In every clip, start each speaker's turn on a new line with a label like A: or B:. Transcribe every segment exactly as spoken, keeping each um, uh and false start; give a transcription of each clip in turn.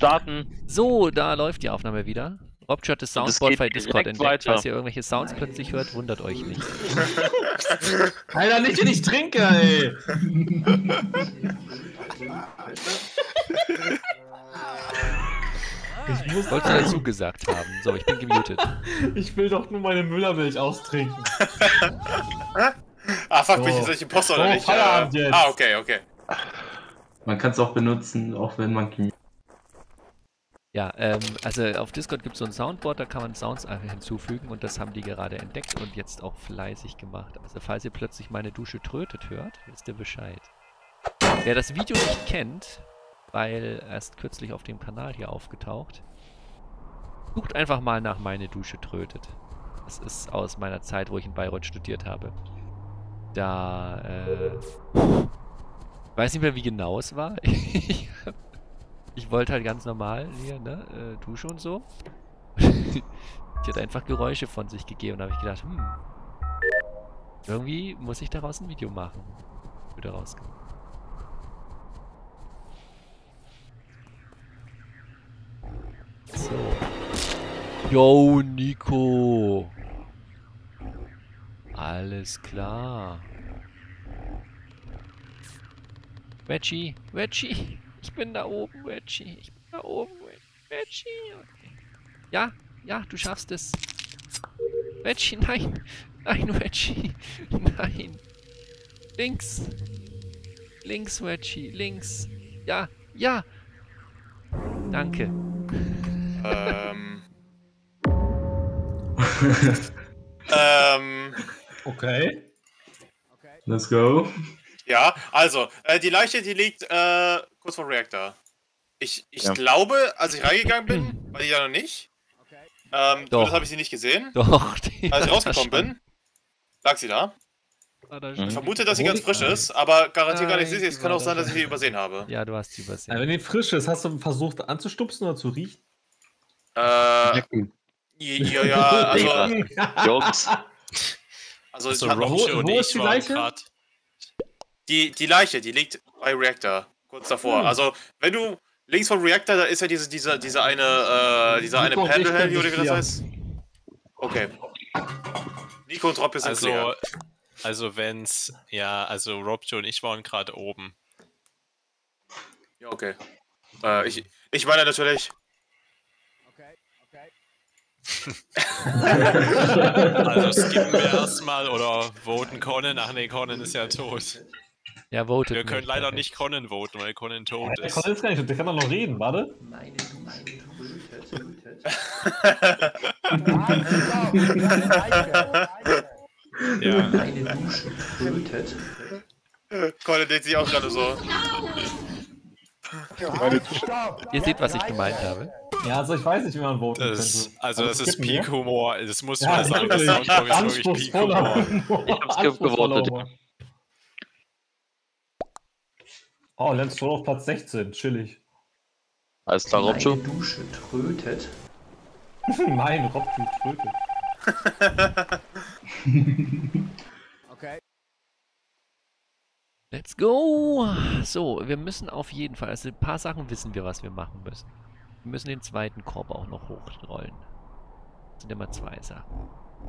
A: Starten.
B: So, da läuft die Aufnahme wieder. Robcho hat das Soundboard bei Discord entdeckt.
A: Weiter.
B: Falls ihr irgendwelche Sounds plötzlich hört, wundert euch nicht.
C: Alter, nicht, wenn ich trinke, ey!
B: Ich muss Wollte dazu gesagt haben. So, ich bin gemutet.
C: Ich will doch nur meine Müllermilch austrinken.
D: Ah, fuck,
C: So.
D: bin ich jetzt nicht Imposter
C: So,
D: oder nicht?
C: Feierabend
D: Äh,
C: jetzt.
D: Ah, okay, okay.
E: Man kann es auch benutzen, auch wenn man gemutet.
B: Ja, ähm, also auf Discord gibt es so ein Soundboard, da kann man Sounds einfach hinzufügen und das haben die gerade entdeckt und jetzt auch fleißig gemacht. Also falls ihr plötzlich meine Dusche trötet hört, wisst ihr Bescheid. Wer das Video nicht kennt, weil erst kürzlich auf dem Kanal hier aufgetaucht, sucht einfach mal nach meine Dusche trötet. Das ist aus meiner Zeit, wo ich in Bayreuth studiert habe. Da, äh, ich weiß nicht mehr, wie genau es war. Ich Ich wollte halt ganz normal hier, ne, äh, Dusche und so. Die hat einfach Geräusche von sich gegeben und da habe ich gedacht, hm, irgendwie muss ich daraus ein Video machen. Wieder rauskommen. So. Yo, Nico. Alles klar. Reggie, Reggie. Ich bin da oben, Reggie. Ich bin da oben, Reggie. Okay. Ja, ja, du schaffst es. Reggie, nein. Nein, Reggie. Nein. Links. Links, Reggie. Links. Ja, ja. Danke.
D: Ähm. ähm.
C: Okay.
E: Let's go.
D: Ja, also, äh, die Leiche, die liegt äh, kurz vor Reaktor. Ich, ich
A: Ja.
D: glaube, als ich reingegangen bin, war die da noch nicht. Ähm,
B: Doch.
D: das habe ich sie nicht gesehen.
B: Doch. die
D: Als ich
B: war
D: rausgekommen
B: da schon.
D: bin, lag sie da.
B: War da
A: Mhm.
B: schon.
D: Ich vermute, dass sie
C: Wo
D: ganz
C: liegt
D: frisch
C: sie?
D: ist, aber garantiert gar nicht
B: Nein,
D: sicher. Es
B: die
D: kann
B: war
D: auch
B: da
D: sein, dass ich
B: schon.
D: sie übersehen habe.
B: Ja, du hast sie
C: Ja,
B: übersehen.
C: wenn die frisch ist, hast du versucht anzustupsen oder zu riechen?
D: Äh, ja, ja, also,
A: Jungs.
D: also,
F: Also
D: ich hab-
C: Wo-
F: Roche und
C: wo ist
F: ich
C: die
F: waren
C: Leiche?
F: gerade.
D: die, die Leiche, die liegt bei Reactor, kurz davor.
C: Hm.
D: Also, wenn du links vom Reactor, da ist ja diese, diese, diese eine, äh, dieser eine
C: Nico und ich
D: Panel,
C: können
D: oder wie das
C: sich
D: heißt. Okay. Nico und Rob sind
F: Also,
D: clear.
F: also wenn's. Ja, also Robjo und ich waren gerade oben.
D: Ja, okay. Äh, ich, ich meine natürlich.
F: Also skippen wir erstmal oder voten Conan. Ach nee, Conan ist ja tot.
B: Ja, votet
F: Wir können
B: mich,
F: leider
B: perfekt.
F: nicht Conan voten, weil Conan tot
C: Der
F: ist.
C: kann jetzt gar nicht, der kann doch noch reden, warte.
G: Meine Dusche trötet.
F: Ja.
G: Meine Dusche trötet.
D: Colin denkt sich auch gerade so.
B: Ihr seht, was ich gemeint habe.
C: Ja, also ich weiß nicht, wie man voten
F: Das,
C: könnte.
F: also das ist
C: skippen wir?
F: Peak-Humor. Das muss
C: Ja,
F: man sagen. Das
C: wirklich.
F: Soundtrack ist wirklich
C: Anspruchsvoller
F: Peak-Humor.
C: Humor.
A: Ich hab's
C: Anspruchsvoller
A: gewotet.
C: Humor. Oh, Lance Stroll auf Platz sechzehn, chillig.
A: Alles klar,
G: Meine
A: Robjo.
G: Dusche trötet.
C: Mein Rob, du Tröte.
B: Let's go! So, wir müssen auf jeden Fall, also ein paar Sachen wissen wir, was wir machen müssen. Wir müssen den zweiten Korb auch noch hochrollen. Das sind immer zwei Sachen.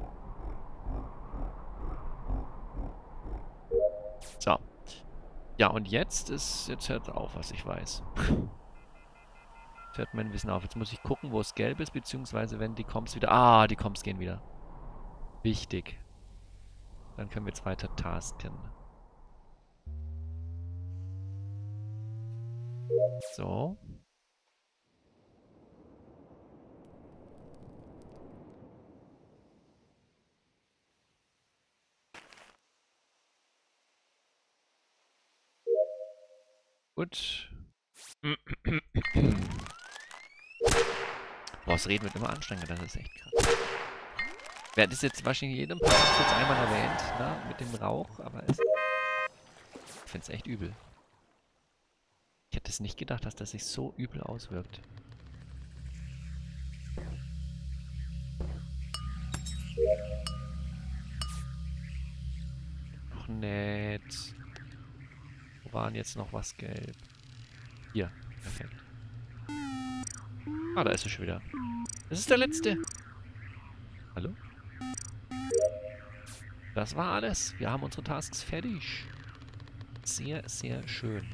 B: So. Ja, und jetzt ist, jetzt hört auf, was ich weiß. Jetzt hört mein Wissen auf. Jetzt muss ich gucken, wo es gelb ist, beziehungsweise wenn die Comps wieder... Ah, die Comps gehen wieder. Wichtig. Dann können wir jetzt weiter tasken. So. Gut. Boah, das Reden wird immer anstrengender, das ist echt krass. Wer das jetzt wahrscheinlich in jedem Podcast jetzt einmal erwähnt, ne, mit dem Rauch, aber es, ich finde es echt übel. Ich hätte es nicht gedacht, dass das sich so übel auswirkt. Noch nett. Wo waren jetzt noch was gelb? Hier, perfekt. Ah, da ist er schon wieder. Das ist der letzte. Hallo? Das war alles. Wir haben unsere Tasks fertig. Sehr, sehr schön.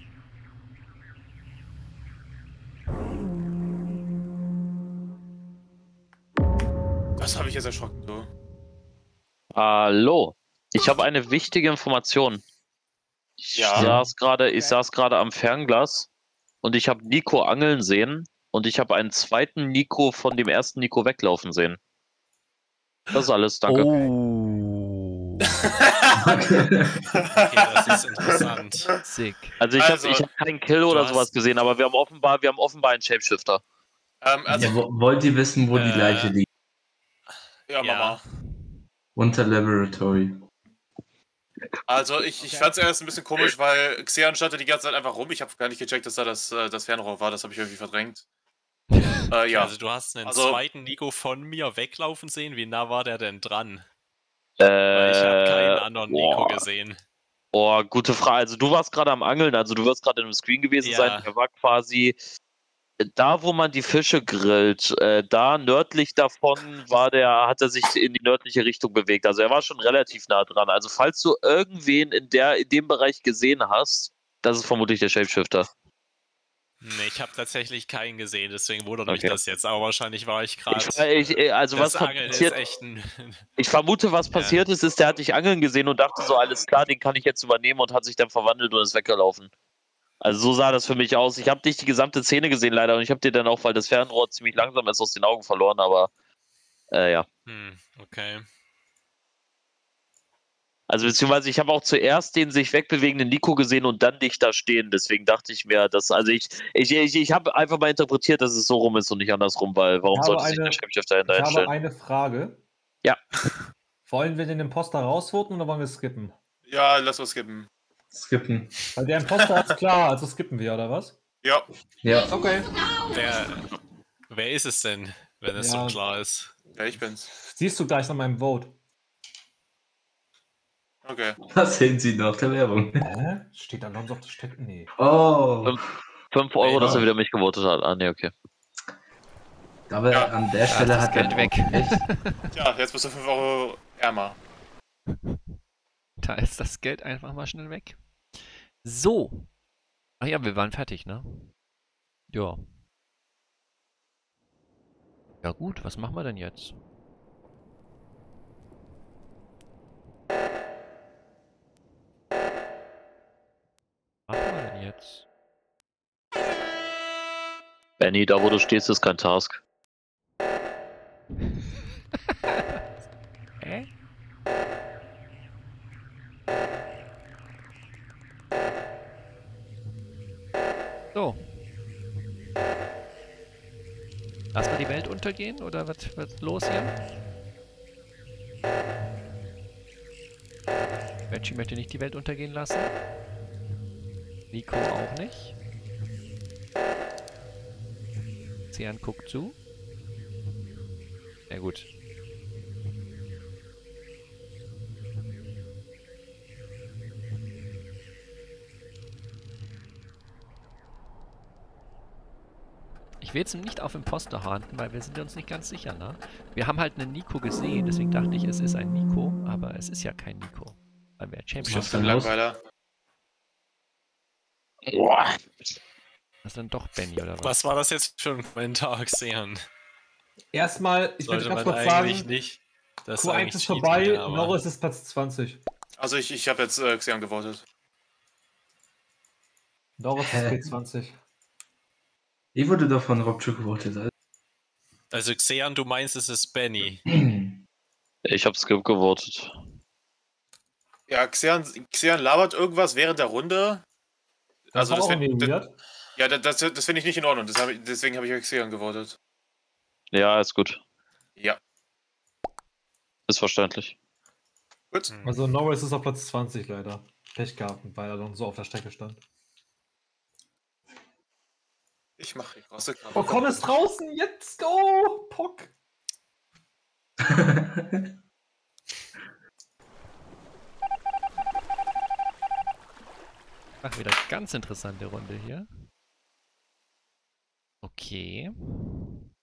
D: Was habe ich jetzt erschrocken, du?
A: Hallo. Ich habe eine wichtige Information. Ich
D: Ja.
A: saß gerade, ich saß gerade am Fernglas und ich habe Nico angeln sehen und ich habe einen zweiten Nico von dem ersten Nico weglaufen sehen. Das ist alles, danke.
B: Oh.
F: Okay, das ist interessant.
B: Sick.
A: Also ich
D: Also,
A: habe ich hab keinen Kill oder
F: hast-
A: sowas gesehen, aber wir haben offenbar, wir haben offenbar einen Shapeshifter.
D: ähm, also,
E: Ja, wo- wollt ihr wissen, wo die
F: Äh.
E: Leiche liegt?
D: ja, Mama.
E: Unter Laboratory.
D: Also, ich, ich fand es erst ein bisschen komisch, weil Xeon stand da die ganze Zeit einfach rum. Ich habe gar nicht gecheckt, dass da das, äh, das Fernrohr war. Das habe ich irgendwie verdrängt. Äh, ja.
F: Also du hast einen
D: Also-
F: zweiten Nico von mir weglaufen sehen. Wie nah war der denn dran?
A: Äh,
F: Weil ich habe keinen anderen Nico
A: boah.
F: gesehen.
A: Oh, gute Frage. Also du warst gerade am Angeln, also du wirst gerade im Screen gewesen
F: Ja.
A: sein. Er war quasi da, wo man die Fische grillt. Äh, da nördlich davon war der, hat er sich in die nördliche Richtung bewegt. Also er war schon relativ nah dran. Also falls du irgendwen in der in dem Bereich gesehen hast, das ist vermutlich der Shapeshifter.
F: Nee, ich habe tatsächlich keinen gesehen, deswegen wundert mich
A: Okay.
F: das jetzt. Aber wahrscheinlich war ich gerade.
A: Ich, ich, also
F: Das
A: was
F: Angeln ist
A: passiert?
F: echt ein.
A: Ich vermute, was passiert ist, ist, der hat dich angeln gesehen und dachte so, alles klar, den kann ich jetzt übernehmen und hat sich dann verwandelt und ist weggelaufen. Also so sah das für mich aus. Ich habe nicht die gesamte Szene gesehen leider und ich habe dir dann auch, weil das Fernrohr ziemlich langsam ist, aus den Augen verloren, aber äh, ja.
F: Hm, okay.
A: Also beziehungsweise ich habe auch zuerst den sich wegbewegenden Nico gesehen und dann dich da stehen. Deswegen dachte ich mir, dass, also ich, ich, ich, ich habe einfach mal interpretiert, dass es so rum ist und nicht andersrum, weil warum
H: Ich habe
A: sollte sich
H: eine-
A: der Shapeshifter dahinter
H: Ich habe
A: einstellen?
H: eine Frage.
A: Ja.
H: Wollen wir den Imposter rausvoten oder wollen wir skippen?
D: Ja, lass was skippen.
E: Skippen.
H: Weil der Imposter ist klar, also skippen wir, oder was?
D: Ja.
E: Ja.
H: Okay.
F: Wer, wer ist es denn, wenn es
H: Ja.
F: so klar ist?
D: Ja, ich bin's.
H: Siehst du gleich nach meinem Vote.
D: Okay.
E: Was sehen Sie nach der Werbung?
H: Hä? Steht Alonso auf der Strecke? Nee.
E: Oh.
A: fünf Euro, dass er
F: Ja.
A: wieder mich gewotet hat. Ah, nee, okay.
E: Aber
D: Ja.
E: an der
B: Da
E: Stelle
B: ist das
E: hat
B: Geld
E: er
B: weg.
E: Echt?
D: Ja, jetzt bist du fünf Euro ärmer.
B: Da ist das Geld einfach mal schnell weg. So. Ach ja, wir waren fertig, ne? Ja. Ja gut, was machen wir denn jetzt? Was machen wir denn jetzt?
A: Benny, da wo du stehst, ist kein Task.
B: Hä? So. Lass mal die Welt untergehen oder was wird los hier? Benji möchte nicht die Welt untergehen lassen. Nico auch nicht. Cian guckt zu. Sehr gut. Ich will jetzt nicht auf Imposter haunten, weil wir sind uns nicht ganz sicher, ne? Wir haben halt einen Nico gesehen, deswegen dachte ich, es ist ein Nico, aber es ist ja kein Nico. Weil wir
E: Was
B: Champions
E: denn
B: sind.
E: los?
D: Langweiler.
A: Boah.
B: Das ist dann doch Benny, oder was?
F: Was war das jetzt für ein Kommentar, Xeon?
H: Erstmal, ich möchte
F: Sollte
H: ganz
F: man
H: kurz
F: eigentlich
H: sagen,
F: nicht. Das
H: Q eins
F: eigentlich
H: ist
F: cheaten,
H: vorbei,
F: aber-
H: Norris ist Platz zwanzig.
D: Also ich, ich habe jetzt äh, Xeon gewotet.
H: Norris ist
E: Hä?
H: P zwanzig.
E: Ich wurde doch von Robcho gewotet.
F: Also Xeon, du meinst, es ist Benny.
A: Ich hab Skip gewotet.
D: Ja, Xeon, Xeon labert irgendwas während der Runde.
H: Das
D: Also
H: war
D: das
H: auch
D: find-
H: irgendwie
D: das-
H: weird.
D: Ja, das, das, das finde ich nicht in Ordnung. Das hab ich, deswegen habe ich auf Xeon gewotet.
A: Ja, ist gut.
D: Ja,
A: Ist verständlich.
D: gut.
F: Hm.
H: Also Norris ist auf Platz zwanzig leider. Pech gehabt, weil er dann so auf der Strecke stand.
D: Ich mache die große Kamera.
H: Oh, Con ist draußen, jetzt go! Pock!
B: Ach, wieder ganz interessante Runde hier. Okay.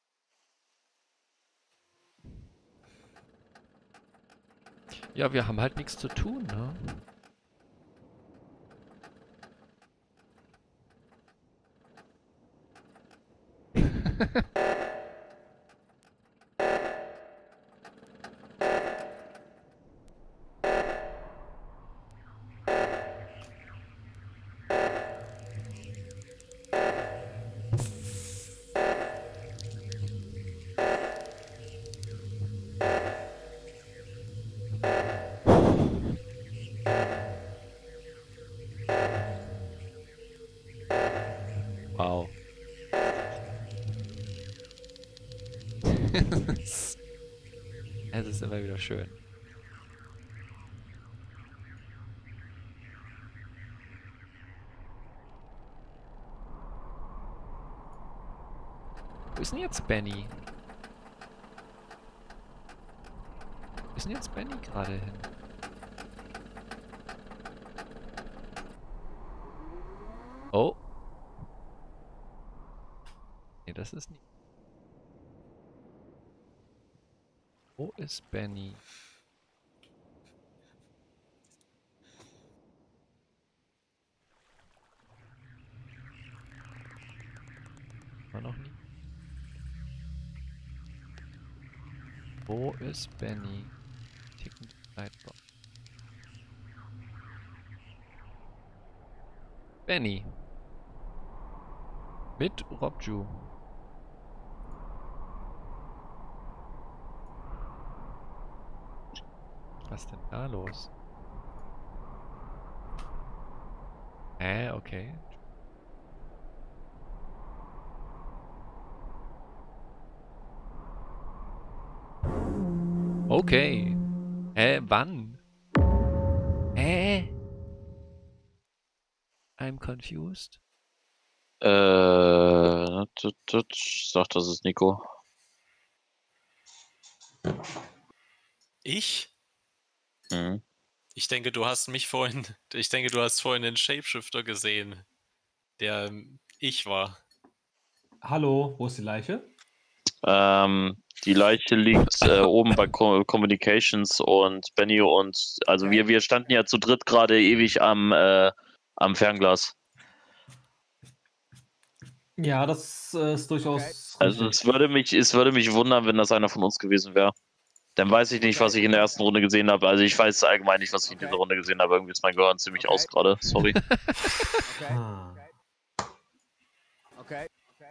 B: Ja, wir haben halt nichts zu tun, ne? Wow. Es ist immer wieder schön. Wo ist denn jetzt Benny? Wo ist denn jetzt Benny gerade hin? Oh. Nee, das ist nicht. Wo ist Benny? War noch nie. Wo ist Benny? Ticken Lightbox. Benny. Mit Robju. Was ist denn da los? Äh, okay. Okay. Hä, wann? Hä? I'm confused.
A: Äh, ich sag, das ist Nico.
F: Ich?
A: Mhm.
F: Ich denke, du hast mich vorhin, ich denke, du hast vorhin den Shapeshifter gesehen, der ähm, ich war.
H: Hallo, wo ist die Leiche?
A: Ähm, die Leiche liegt äh, oben bei Co Communications und Benny und also wir, wir standen ja zu dritt gerade ewig am, äh, am Fernglas.
H: Ja, das äh, ist durchaus
A: Also
H: richtig.
A: es würde mich, es würde mich wundern, wenn das einer von uns gewesen wäre. Dann weiß ich nicht, was ich in der ersten Runde gesehen habe. Also ich weiß allgemein nicht, was ich in dieser Runde gesehen habe. Irgendwie ist mein Gehirn ziemlich aus gerade. Sorry.
H: Ah.
I: Okay.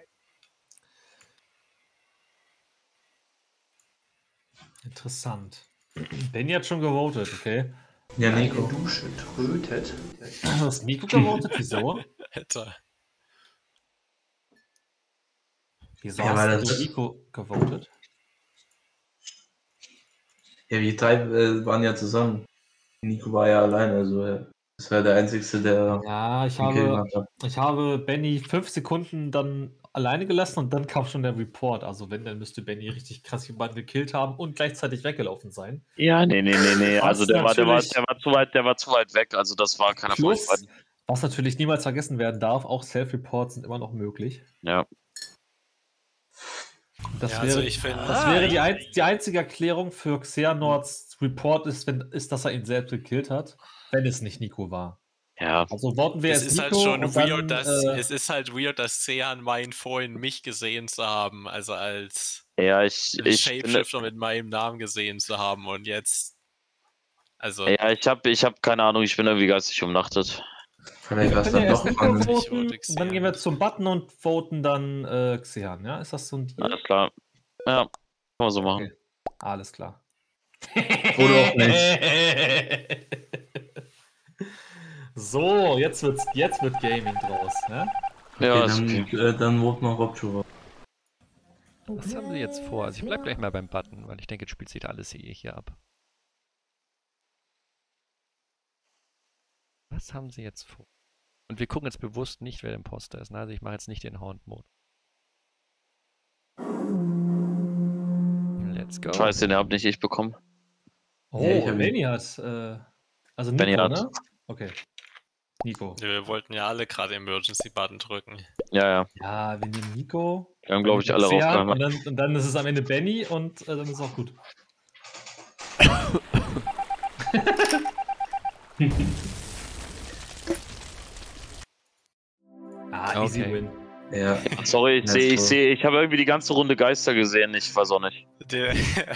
H: Interessant. Benny hat schon gewotet, okay.
E: Ja,
G: Eine
E: Nico.
G: Dusche trötet.
H: Du hast Nico gewotet? Wieso?
F: Alter.
H: Wieso
E: Ja,
H: hast
E: weil
H: du
E: das-
H: Nico gewotet?
E: Ja, wir drei äh, waren ja zusammen. Nico war ja alleine, also äh, das war der Einzige, der
H: Ja, ich
E: den Kill
H: habe,
E: gemacht hat.
H: ich habe Benny fünf Sekunden dann alleine gelassen und dann kam schon der Report. Also wenn, dann müsste Benny richtig krass jemanden gekillt haben und gleichzeitig weggelaufen sein.
A: Ja, nee, nee, nee, nee.
H: Was
A: Also der war, der war,
H: natürlich-
A: der war zu weit, der war zu weit weg. Also das war keiner von euch
H: Plus,
A: beiden.
H: was natürlich niemals vergessen werden darf, auch Self-Reports sind immer noch möglich.
A: Ja.
H: Das
F: Ja,
H: wäre,
F: also ich finde,
H: das wäre die, ein, die einzige Erklärung für Xehanorts Report ist, wenn, ist, dass er ihn selbst gekillt hat, wenn es nicht Nico war.
A: Ja.
H: Also voten wir
F: es
H: es
F: ist halt
H: Nico
F: schon
H: und
F: weird,
H: dann,
F: dass
H: äh,
F: es ist halt weird, dass Sean meint, vorhin mich gesehen zu haben, also als
A: Ja, ich, ich finde,
F: Shapeshifter mit meinem Namen gesehen zu haben und jetzt, also
A: ja, ich habe, ich habe keine Ahnung. Ich bin irgendwie geistig umnachtet.
E: Vielleicht
H: wir
E: war es
H: können ja
E: dann
H: erst
E: doch
H: Nico
E: an.
F: Ich
H: voten,
F: vote
H: und dann gehen wir zum Button und voten dann äh, Xehan, ja? Ist das so ein Deal?
A: Alles klar. Ja, kann man so machen.
H: Okay. Alles klar.
E: Oder auch nicht.
H: So, jetzt, wird's, jetzt wird Gaming draus. Ne?
A: Ja,
E: Okay,
A: ist
E: dann,
A: okay.
E: äh, dann vote mal Robju.
B: Was haben sie jetzt vor? Also ich bleib gleich mal beim Button, weil ich denke, jetzt spielt sich da alles hier, hier ab. Was haben sie jetzt vor? Und wir gucken jetzt bewusst nicht, wer der Imposter ist. Ne? Also ich mache jetzt nicht den Hound-Mode. Let's go.
A: Ich weiß, den habt nicht ich bekommen.
H: Oh,
E: Ja, ich hab-
H: Benny hat. Äh, also Nico,
A: Benny hat.
H: ne? Okay. Nico.
F: wir wollten ja alle gerade Emergency-Button drücken.
A: Ja, ja.
H: Ja, wir nehmen Nico.
A: Wir haben, glaube ich,
H: Benny
A: alle
H: und Xehan,
A: raufgehangen.
H: und dann, und dann ist es am Ende Benny und äh, dann ist es auch gut. Ah, easy
B: Okay.
H: win.
E: Ja.
A: Sorry, ich
E: Ja,
A: sehe, ich
E: so.
A: sehe, ich habe irgendwie die ganze Runde Geister gesehen, ich weiß auch nicht.
F: Der,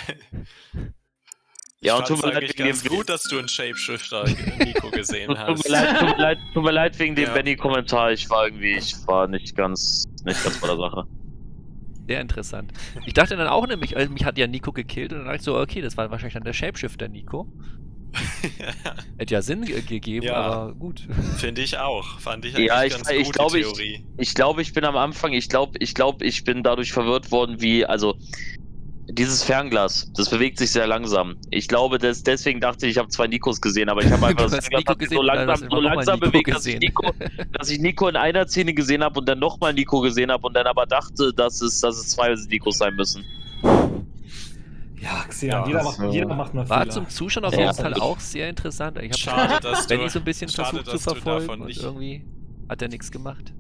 A: Ja, und
F: ich
A: tut mir
F: fand's
A: leid
F: eigentlich
A: wegen
F: ganz
A: dem
F: gut, dass du einen Shapeshifter Nico gesehen
A: Tut mir
F: hast.
A: leid, tut mir leid, tut mir leid wegen dem
F: Ja.
A: Benny-Kommentar. Ich war irgendwie, ich war nicht ganz, nicht ganz bei der Sache.
B: Sehr interessant. Ich dachte dann auch nämlich, also mich hat ja Nico gekillt und dann dachte ich so, okay, das war wahrscheinlich dann der Shapeshifter Nico. Hätte ja Sinn ge gegeben,
F: Ja.
B: aber gut.
F: Finde ich auch. Fand ich
A: Ja,
F: eigentlich
A: ich,
F: ganz
A: ich
F: gut,
A: glaube,
F: die
A: ich,
F: Theorie.
A: ich glaube, ich bin am Anfang, ich glaube, ich glaube, ich bin dadurch verwirrt worden, wie, also, dieses Fernglas, das bewegt sich sehr langsam. Ich glaube, dass, deswegen dachte ich, ich habe zwei Nikos gesehen, aber ich habe einfach
B: Du
A: das
B: hast
A: Fernglas
B: Nico
A: hat sich
B: gesehen
A: so
B: und dann
A: langsam,
B: hast du
A: so
B: immer noch mal
A: langsam
B: Nico
A: bewegt, dass ich
B: gesehen.
A: Nico, dass ich Nico in einer Szene gesehen habe und dann nochmal Nico gesehen habe und dann aber dachte, dass es, dass es zwei Nikos sein müssen.
H: Ja, Xean,
F: Ja,
H: jeder,
E: so.
H: macht, jeder macht mal
B: War
H: Fehler.
B: zum Zuschauen auf
A: Ja.
B: jeden Fall auch sehr interessant. Ich habe
F: Schade, dass du,
B: Benny so ein bisschen
F: schade,
B: versucht zu
F: dass du
B: verfolgen
F: davon
B: und
F: nicht.
B: irgendwie hat er nichts gemacht.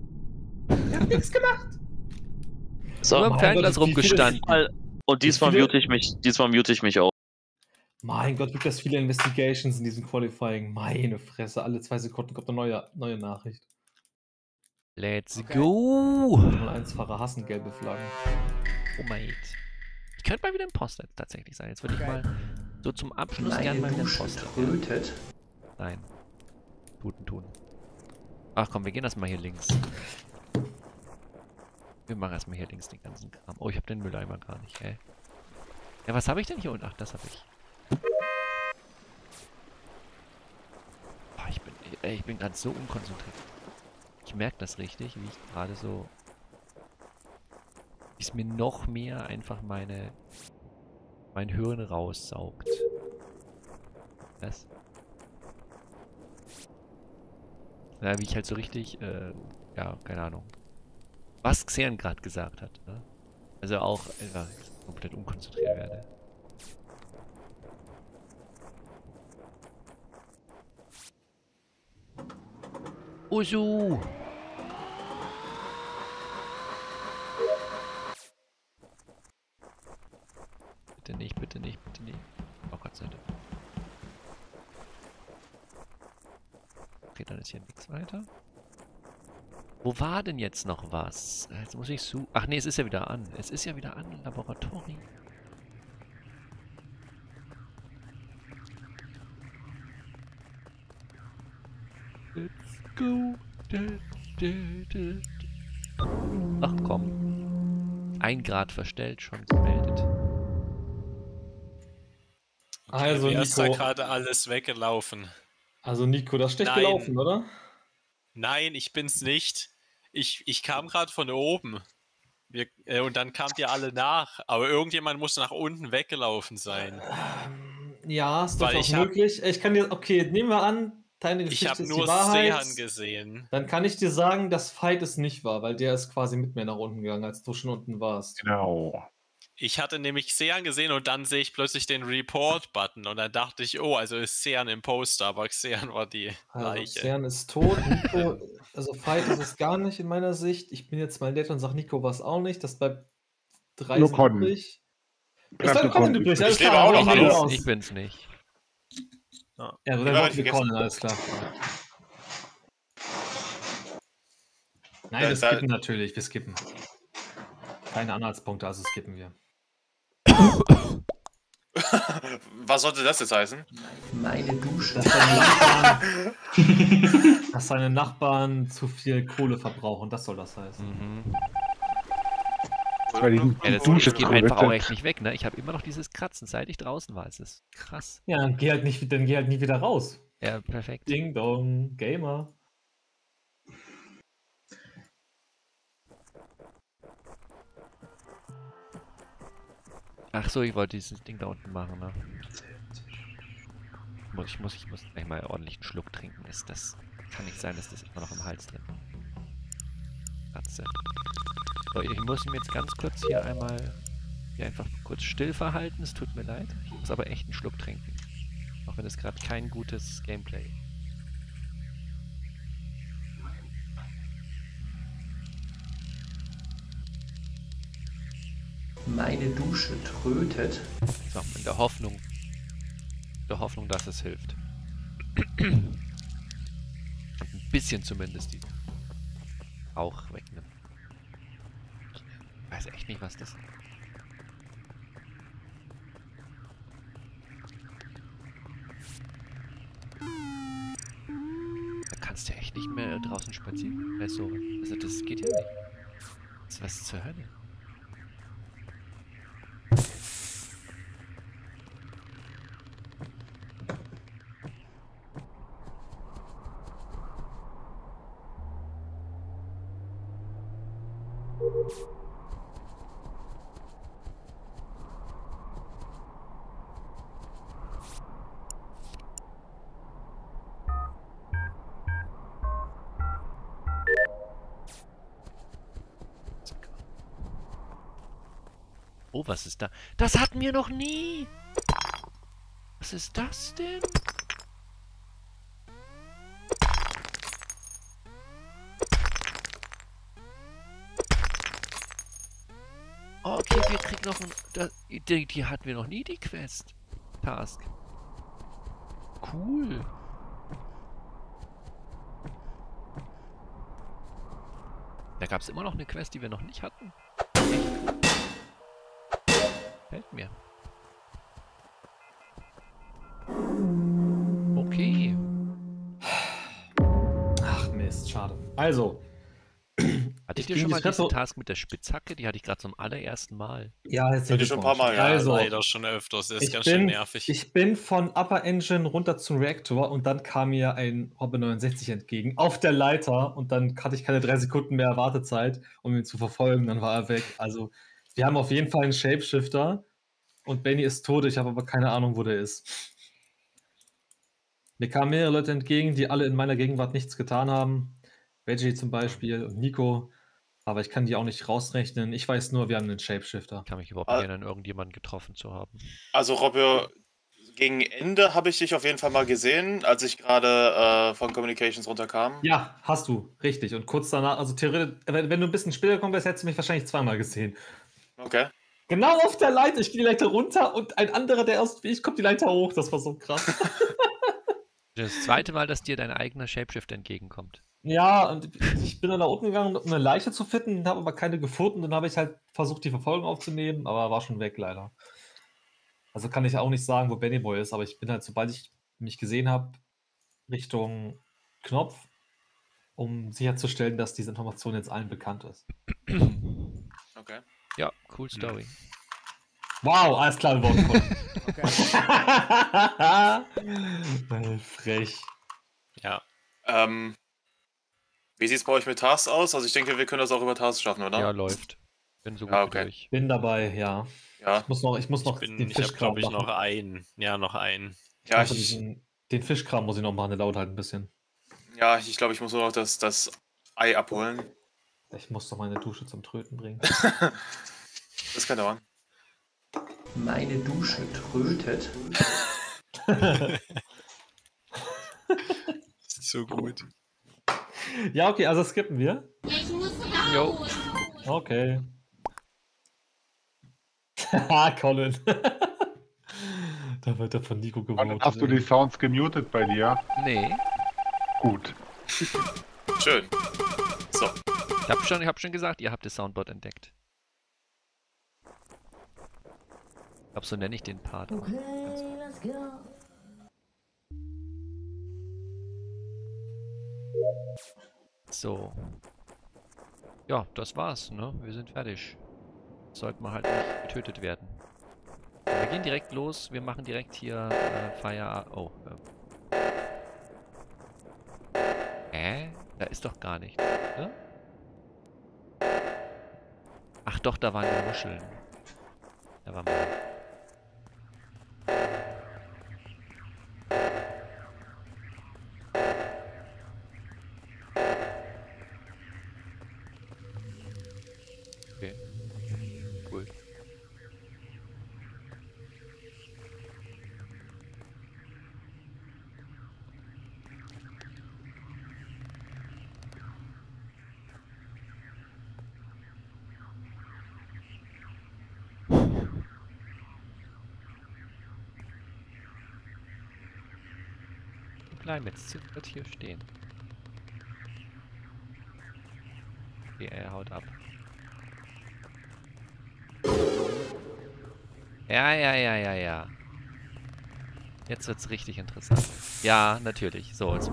A: So,
B: Nur im
H: mein
B: Fernglas
H: Gott, wie viele-
B: rumgestanden.
A: diesmal, und diesmal
H: viele-
A: mute ich mich, diesmal mute ich mich auch.
H: Mein Gott, gibt es viele Investigations in diesem Qualifying. Meine Fresse, alle zwei Sekunden kommt eine neue, neue Nachricht.
B: Let's go!
H: Formel eins Fahrer hassen gelbe Flaggen.
B: Oh mate. Ich könnte mal wieder Imposter tatsächlich sein. Jetzt würde ich mal so zum Abschluss gerne mal
G: Meine
B: wieder
G: Dusche
B: Imposter
G: trötet.
B: sein. Tuten tun. Ach komm, wir gehen erstmal hier links. Wir machen erstmal hier links den ganzen Kram. Oh, ich habe den Mülleimer gar nicht, ey. Ja, was habe ich denn hier unten? Ach, das habe ich. Boah, ich bin, ey, ich bin gerade so unkonzentriert. Ich merke das richtig, wie ich gerade so... Wie es mir noch mehr einfach meine... mein Hirn raussaugt. Was? Ja, wie ich halt so richtig, äh, ja, keine Ahnung. Was Xean gerade gesagt hat, ne? Also auch einfach komplett unkonzentriert werde. Usu! Bitte nicht, bitte nicht, bitte nicht. Oh Gott sei Dank. Okay, dann ist hier nichts weiter. Wo war denn jetzt noch was? Jetzt muss ich suchen. Ach nee, es ist ja wieder an. Es ist ja wieder an, Laboratorium. Let's go. Da, da, da, da. Ach komm. Ein Grad verstellt, schon gemeldet.
H: Also,
F: Wer ist da
H: Nico,
F: gerade alles weggelaufen?
H: also Nico, das ist schlecht
F: Nein.
H: gelaufen, oder?
F: Nein, ich bin's nicht. Ich, ich kam gerade von oben. Wir, äh, und dann kamt ihr alle nach. Aber irgendjemand muss nach unten weggelaufen sein.
H: Ja, ist
F: Weil
H: durchaus
F: ich hab-
H: möglich. Ich kann dir, okay, nehmen wir an, deine
F: Ich
H: Geschichte
F: habe
H: ist
F: nur
H: die Wahrheit.
F: Sehan gesehen.
H: Dann kann ich dir sagen, dass Fight es nicht war, weil der ist quasi mit mir nach unten gegangen, als du schon unten warst.
C: Genau.
F: Ich hatte nämlich Sehan gesehen und dann sehe ich plötzlich den Report-Button und dann dachte ich, oh, also ist Sehan im Poster, aber Sehan war die
H: Also,
F: Leiche.
H: Cern ist tot. Nico, also Fight ist es gar nicht in meiner Sicht. Ich bin jetzt mal nett und sage, Nico war es auch nicht. Das bleibt drei
C: Nur
H: sind
C: Con.
H: übrig.
C: Bleibt
H: Das bleibt
C: nur
H: Con
C: Con
H: übrig.
C: übrig.
H: Alles
D: Ich lebe
H: klar,
D: auch noch,
H: hauen wir
D: hallo.
H: raus.
B: Ich bin's nicht.
H: Ja, so
D: Ich
H: dann
D: war
H: machen
D: nicht
H: wir
D: vergessen.
H: Con, alles klar. Nein,
D: Ja,
H: wir
D: ist halt-
H: skippen natürlich, wir skippen. Keine Anhaltspunkte, also skippen wir.
D: Was sollte das jetzt heißen?
G: Meine Dusche.
H: Dass deine Nachbarn, dass deine Nachbarn zu viel Kohle verbrauchen, das soll das heißen.
B: Mhm.
C: Weil die
B: Ja, das,
C: Dusche
B: das geht einfach auch
C: trötet.
B: echt nicht weg, ne? Ich habe immer noch dieses Kratzen, seit ich draußen war. Es ist krass.
H: Ja, dann geh halt nicht, dann geh halt nie wieder raus.
B: Ja, perfekt.
H: Ding Dong, Gamer.
B: Ach so, ich wollte dieses Ding da unten machen, ne? Muss, ich muss, ich muss gleich mal ordentlich einen Schluck trinken. Das, das kann nicht sein, dass das immer noch im Hals drin Katze. So, ich muss ihn jetzt ganz kurz hier einmal hier einfach kurz still verhalten. Es tut mir leid. Ich muss aber echt einen Schluck trinken. Auch wenn es gerade kein gutes Gameplay ist.
G: Meine Dusche trötet.
B: So, in der Hoffnung. In der Hoffnung, dass es hilft. Ein bisschen zumindest die Rauch wegnimmt. Ich weiß echt nicht, was das ist. Da kannst du echt nicht mehr draußen spazieren. Also, also das geht ja nicht. Das ist was zur Hölle. Oh, was ist da? Das hatten wir noch nie! Was ist das denn? Oh, okay, wir kriegen noch ein... Da, die, die hatten wir noch nie, die Quest. Task. Cool. Da gab es immer noch eine Quest, die wir noch nicht hatten. Fällt mir. Okay.
H: Ach Mist, schade. Also.
B: Hattet
H: Ich
B: ihr
H: ging
B: schon
H: die
B: mal
H: Treppe-
B: diesen Task mit der Spitzhacke? Die hatte ich gerade zum allerersten Mal.
H: Ja, jetzt
D: Hatte ich schon ein paar Mal, ja.
H: Also,
F: Leider schon öfters. Das ist
H: ich
F: ganz schön
H: bin,
F: nervig.
H: ich bin von Upper Engine runter zum Reaktor und dann kam mir ein Hobby neunundsechzig entgegen auf der Leiter und dann hatte ich keine drei Sekunden mehr Wartezeit, um ihn zu verfolgen. Dann war er weg. Also, wir haben auf jeden Fall einen Shapeshifter und Benny ist tot. Ich habe aber keine Ahnung, wo der ist. Mir kamen mehrere Leute entgegen, die alle in meiner Gegenwart nichts getan haben. Veggie zum Beispiel und Nico. Aber ich kann die auch nicht rausrechnen. Ich weiß nur, wir haben einen Shapeshifter.
B: Ich kann mich überhaupt
D: Ah.
B: nicht erinnern, irgendjemanden getroffen zu haben.
D: Also, Robby, gegen Ende habe ich dich auf jeden Fall mal gesehen, als ich gerade äh, von Communications runterkam.
H: Ja, hast du, richtig. Und kurz danach, also theoretisch, wenn, wenn du ein bisschen später gekommen wärst, hättest du mich wahrscheinlich zweimal gesehen.
D: Okay.
H: Genau auf der Leiter. Ich gehe die Leiter runter und ein anderer, der erst wie ich, kommt die Leiter hoch. Das war so krass.
B: Das zweite Mal, dass dir dein eigener Shapeshifter entgegenkommt.
H: Ja, und ich bin dann da unten gegangen, um eine Leiche zu finden, habe aber keine gefunden. Dann habe ich halt versucht, die Verfolgung aufzunehmen, aber war schon weg, leider. Also kann ich auch nicht sagen, wo Benny Boy ist, aber ich bin halt, sobald ich mich gesehen habe, Richtung Knopf, um sicherzustellen, dass diese Information jetzt allen bekannt ist.
D: Okay.
B: Ja, cool Story.
H: Wow, alles klar geworden. Okay. Frech.
F: Ja.
D: Ähm, wie sieht es bei euch mit Tasks aus? Also ich denke, wir können das auch über Tasks schaffen, oder?
B: Ja, läuft. Bin so gut
D: Ah, okay.
B: durch.
H: Bin dabei, ja.
D: Ja,
H: Ich muss noch, ich muss noch
F: Ich, bin-
H: den
F: ich habe,
H: Fischkram
F: glaube ich, noch
H: machen.
F: einen. Ja, noch einen.
H: Ich
D: ja,
H: muss
D: ich,
H: diesen, den Fischkram muss ich noch machen, der dauert halt ein bisschen.
D: ja, ich glaube, ich muss nur noch das, das Ei abholen.
H: Ich muss doch meine Dusche zum Tröten bringen.
D: Das kann dauern.
G: Meine Dusche trötet.
F: So gut.
H: Ja, okay, also skippen wir.
B: Jo.
H: Okay. Haha, Colin. Da wird er von Nico gewohnt.
I: Hast du die Sounds gemutet bei dir?
B: Nee.
I: Gut.
D: Schön. So.
B: Ich habe schon, ich hab schon gesagt, ihr habt das Soundboard entdeckt. Ich glaube, so nenne ich den Part. auch. Ganz gut. So. Ja, das war's, ne? Wir sind fertig. Sollten wir halt nicht getötet werden. Wir gehen direkt los. Wir machen direkt hier äh, Feierabend. Oh. Äh. Äh? Da ist doch gar nichts, oder? Ach doch, da waren die Muscheln. Da war mal. Okay. Cool. bleiben jetzt zu wird hier stehen. Okay, er haut ab. Ja, ja, ja, ja, ja. Jetzt wird's richtig interessant. Ja, natürlich. So, jetzt.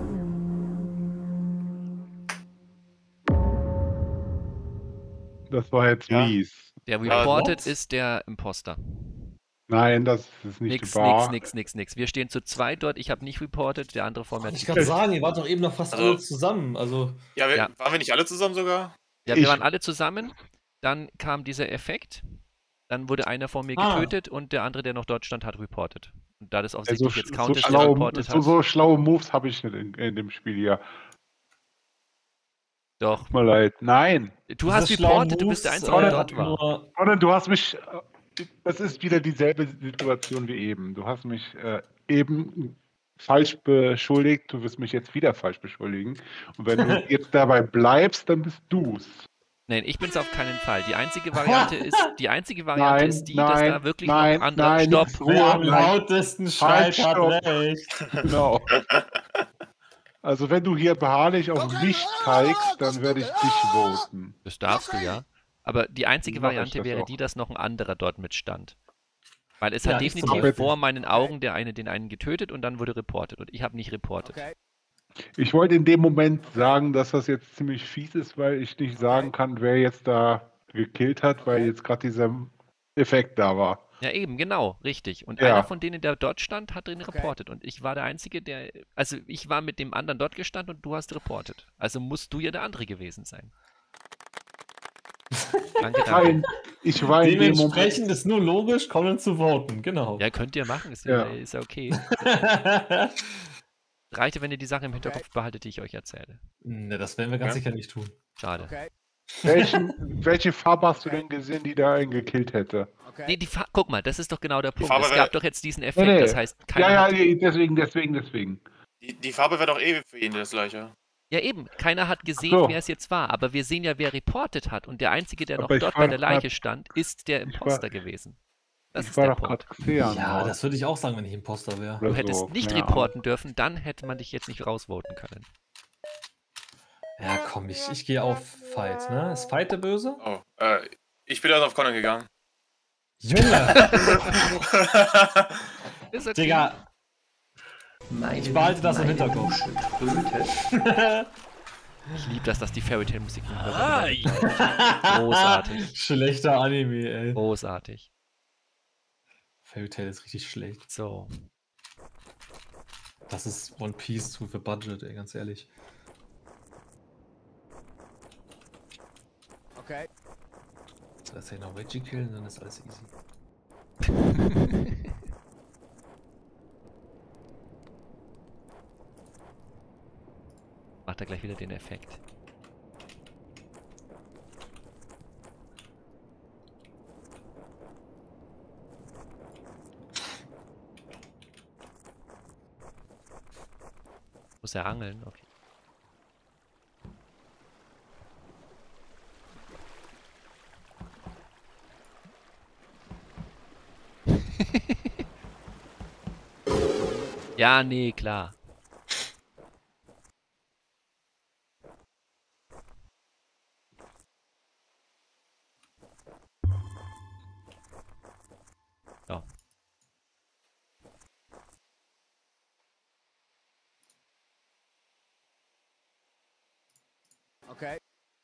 I: Das war jetzt
D: Ja.
I: mies.
B: Der
D: Ja,
B: Reported
E: was?
B: ist der Imposter.
I: Nein, das ist nicht
B: Nix,
I: wahr.
B: nix, nix, nix, nix. Wir stehen zu zweit dort. Ich habe nicht reported, der andere vor mir hat
H: Ich
B: nicht
H: kann
B: reported.
H: sagen, ihr wart doch eben noch fast
D: Also-
H: alle zusammen. Also,
D: Ja, wir,
B: Ja.
D: waren wir nicht alle zusammen sogar?
B: Ja, wir
I: Ich-
B: waren alle zusammen. Dann kam dieser Effekt. Dann wurde einer vor mir
H: Ah.
B: getötet und der andere, der noch dort stand, hat reported. Und da das
I: Also,
B: offensichtlich jetzt
I: so,
B: countet, der
I: schlau,
B: reported
I: so,
B: hat.
I: so schlaue Moves habe ich nicht in, in dem Spiel hier.
B: Doch.
I: Tut mir leid. Nein.
B: Du hast
H: diese schlauen
B: reported, du bist der
H: Moves,
B: Einzige, der
H: äh,
B: dort war.
H: nur-
I: Sondern du hast mich. äh, Das ist wieder dieselbe Situation wie eben. Du hast mich äh, eben falsch beschuldigt, du wirst mich jetzt wieder falsch beschuldigen. Und wenn du jetzt dabei bleibst, dann bist du's.
B: Nein, ich bin's auf keinen Fall. Die einzige Variante ist, die einzige Variante
I: Nein,
B: ist die,
I: nein,
B: dass da wirklich
I: nein,
B: noch andere.
I: nein,
B: Stopp!
I: nix,
H: wer am
I: Ruhe, nein.
H: lautesten schreit, hat
I: stopp.
H: recht.
I: Genau. Also wenn du hier beharrlich auf mich zeigst, dann werde ich dich voten.
B: Das darfst du ja. Aber die einzige
I: Mach ich
B: Variante
I: das
B: wäre
I: auch.
B: die, dass noch ein anderer dort mitstand. Weil es
H: Ja,
B: hat
H: ich zum
B: definitiv
I: Beispiel.
B: vor meinen Augen der eine den einen getötet und dann wurde reportet. Und ich habe nicht reportet.
I: Ich wollte in dem Moment sagen, dass das jetzt ziemlich fies ist, weil ich nicht sagen kann, wer jetzt da gekillt hat, weil jetzt gerade dieser Effekt da war.
B: Ja, eben, genau, richtig. Und
I: Ja.
B: einer von denen, der dort stand, hat den reportet. Und ich war der Einzige, der. Also ich war mit dem anderen dort gestanden und du hast reportet. Also musst du ja der andere gewesen sein. Danke, danke.
I: Nein, ich war in dem Moment.
H: Dementsprechend ist nur logisch, Colin zu voten. Genau.
B: Ja, könnt ihr machen, ist
I: Ja.
B: ja, ist ja okay. Reichte, wenn ihr die Sache im Hinterkopf behaltet, die ich euch erzähle.
H: Ne, das werden wir ganz
D: Ja.
H: sicher nicht tun.
B: Schade.
I: Welchen, welche Farbe hast du denn gesehen, die da einen gekillt hätte?
B: Nee, die Fa guck mal, das ist doch genau der Punkt.
D: Farbe
B: Es
D: wär-
B: gab doch jetzt diesen Effekt,
I: Nee, nee.
B: das heißt, keiner
I: Ja, ja,
B: hat,
I: nee, deswegen, deswegen, deswegen.
D: Die, die Farbe wäre doch eh für ihn das gleiche.
B: ja eben, keiner hat gesehen,
I: Ach so.
B: wer es jetzt war, aber wir sehen ja, wer reportet hat und der Einzige, der noch
I: Aber ich
B: dort
I: war
B: bei der
I: doch grad-
B: Leiche stand, ist der
I: ich war-
B: Imposter gewesen. Das
I: Ich
B: ist
I: war
B: der
I: doch
B: Punkt.
I: gerade Xean.
H: Ja,
I: oder?
H: das würde ich auch sagen, wenn ich Imposter wäre.
B: Du
I: Oder
B: hättest
I: so,
B: nicht
I: keine
B: reporten dürfen, dann hätte man dich jetzt nicht rausvoten können.
H: Ja, komm, ich, ich gehe auf Fight, ne? Ist Fight der Böse?
D: Oh, äh, ich bin also auf Conan gegangen.
H: Junge!
B: Ist okay.
H: Digga,
G: Meine,
H: Ich behalte das im
G: meine
H: Hinterkopf.
G: Dusche trötet.
B: Ich liebe das, dass die Fairy Tail Musik nicht
F: Ah,
B: mehr wird. Großartig.
H: schlechter Anime, ey.
B: Großartig.
H: Fairy Tail ist richtig schlecht.
B: So.
H: Das ist One Piece zu für Budget, ey, ganz ehrlich.
J: Okay.
H: So, jetzt hier noch Reggie killen, dann ist alles easy.
B: Macht er gleich wieder den Effekt. Muss er angeln? Okay. Ja, nee, klar. Ja.
J: Okay.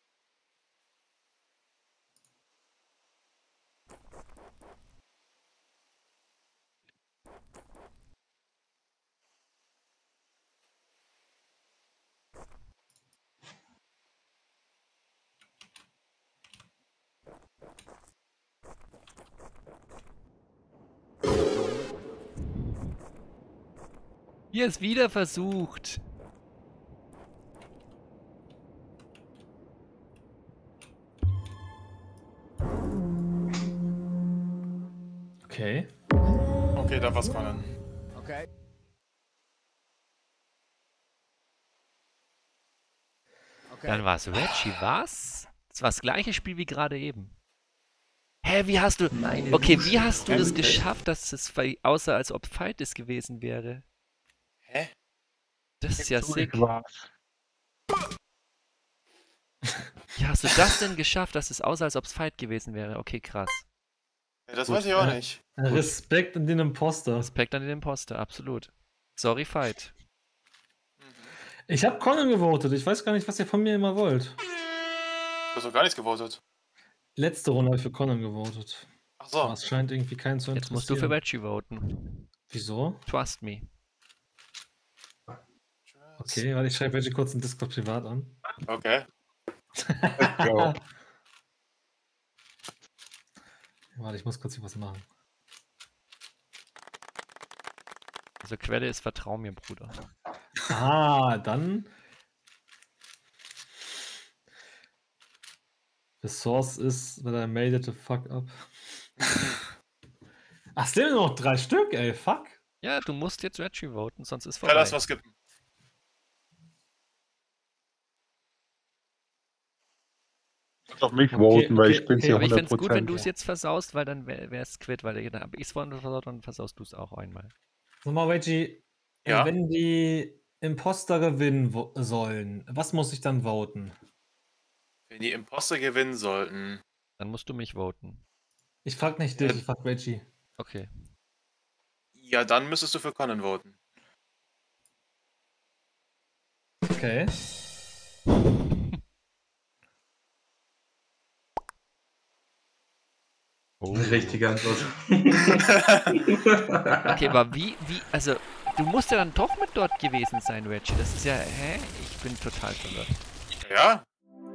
B: Hier ist wieder versucht.
H: Okay.
D: Okay, da war's Conan.
J: Okay. Okay.
B: Dann war es Reggie, was? Das war das gleiche Spiel wie gerade eben. Hä, wie hast du...
G: Meine
B: Okay,
G: Dusche
B: wie hast du das
G: trötet.
B: geschafft, dass es fe- außer als ob Fight es gewesen wäre?
D: Hä?
B: Das ist ja
I: So,
B: sick.
I: ich war's.
B: Wie hast du das denn geschafft, dass es aussah, als ob es Fight gewesen wäre? Okay, krass.
D: Ja, das
H: Gut,
D: weiß ich auch
H: äh,
D: nicht.
H: Respekt an den Imposter.
B: Respekt an den Imposter, absolut. Sorry, Fight.
H: Ich habe Conan gewotet. Ich weiß gar nicht, was ihr von mir immer wollt.
D: Du hast doch gar nichts gewotet.
H: Letzte Runde habe ich für Conan gewotet.
D: Ach so.
H: Das scheint irgendwie keinen zu
B: Jetzt musst du für
H: interessieren.
B: Reggie voten.
H: Wieso?
B: Trust me.
H: Okay, warte, ich schreibe Reggie kurz in Discord privat an.
D: Okay.
I: go.
H: Warte, ich muss kurz hier was machen.
B: Also Quelle ist Vertrau mir, Bruder.
H: Ah, dann. The source ist, that I made it the fuck up. Ach, es sind nur noch drei Stück, ey, fuck.
B: Ja, du musst jetzt Reggie voten, sonst ist
D: Ja,
B: vorbei.
D: lass was skippen.
I: Auf mich
H: Okay,
I: voten, weil
H: okay,
I: ich bin's
H: okay,
I: ja
B: Aber ich fände es
I: hundert
B: gut, wenn du
I: Prozent.
B: es jetzt versaust, weil dann wäre es Quit, weil dann habe ich es vorhin versaut, dann versaust du es auch einmal.
H: Sag mal, Reggie, äh,
D: Ja?
H: wenn die Imposter gewinnen wo- sollen, was muss ich dann voten?
D: Wenn die Imposter gewinnen sollten.
B: Dann musst du mich voten.
H: Ich frag nicht dich, ich frag Reggie.
B: Okay.
D: Ja, dann müsstest du für Conan voten.
H: Okay.
B: Oh.
E: Richtige Antwort.
B: Okay, aber wie, wie, also, du musst ja dann doch mit dort gewesen sein, Reggie. Das ist ja, hä? Ich bin total verwirrt.
D: Ja?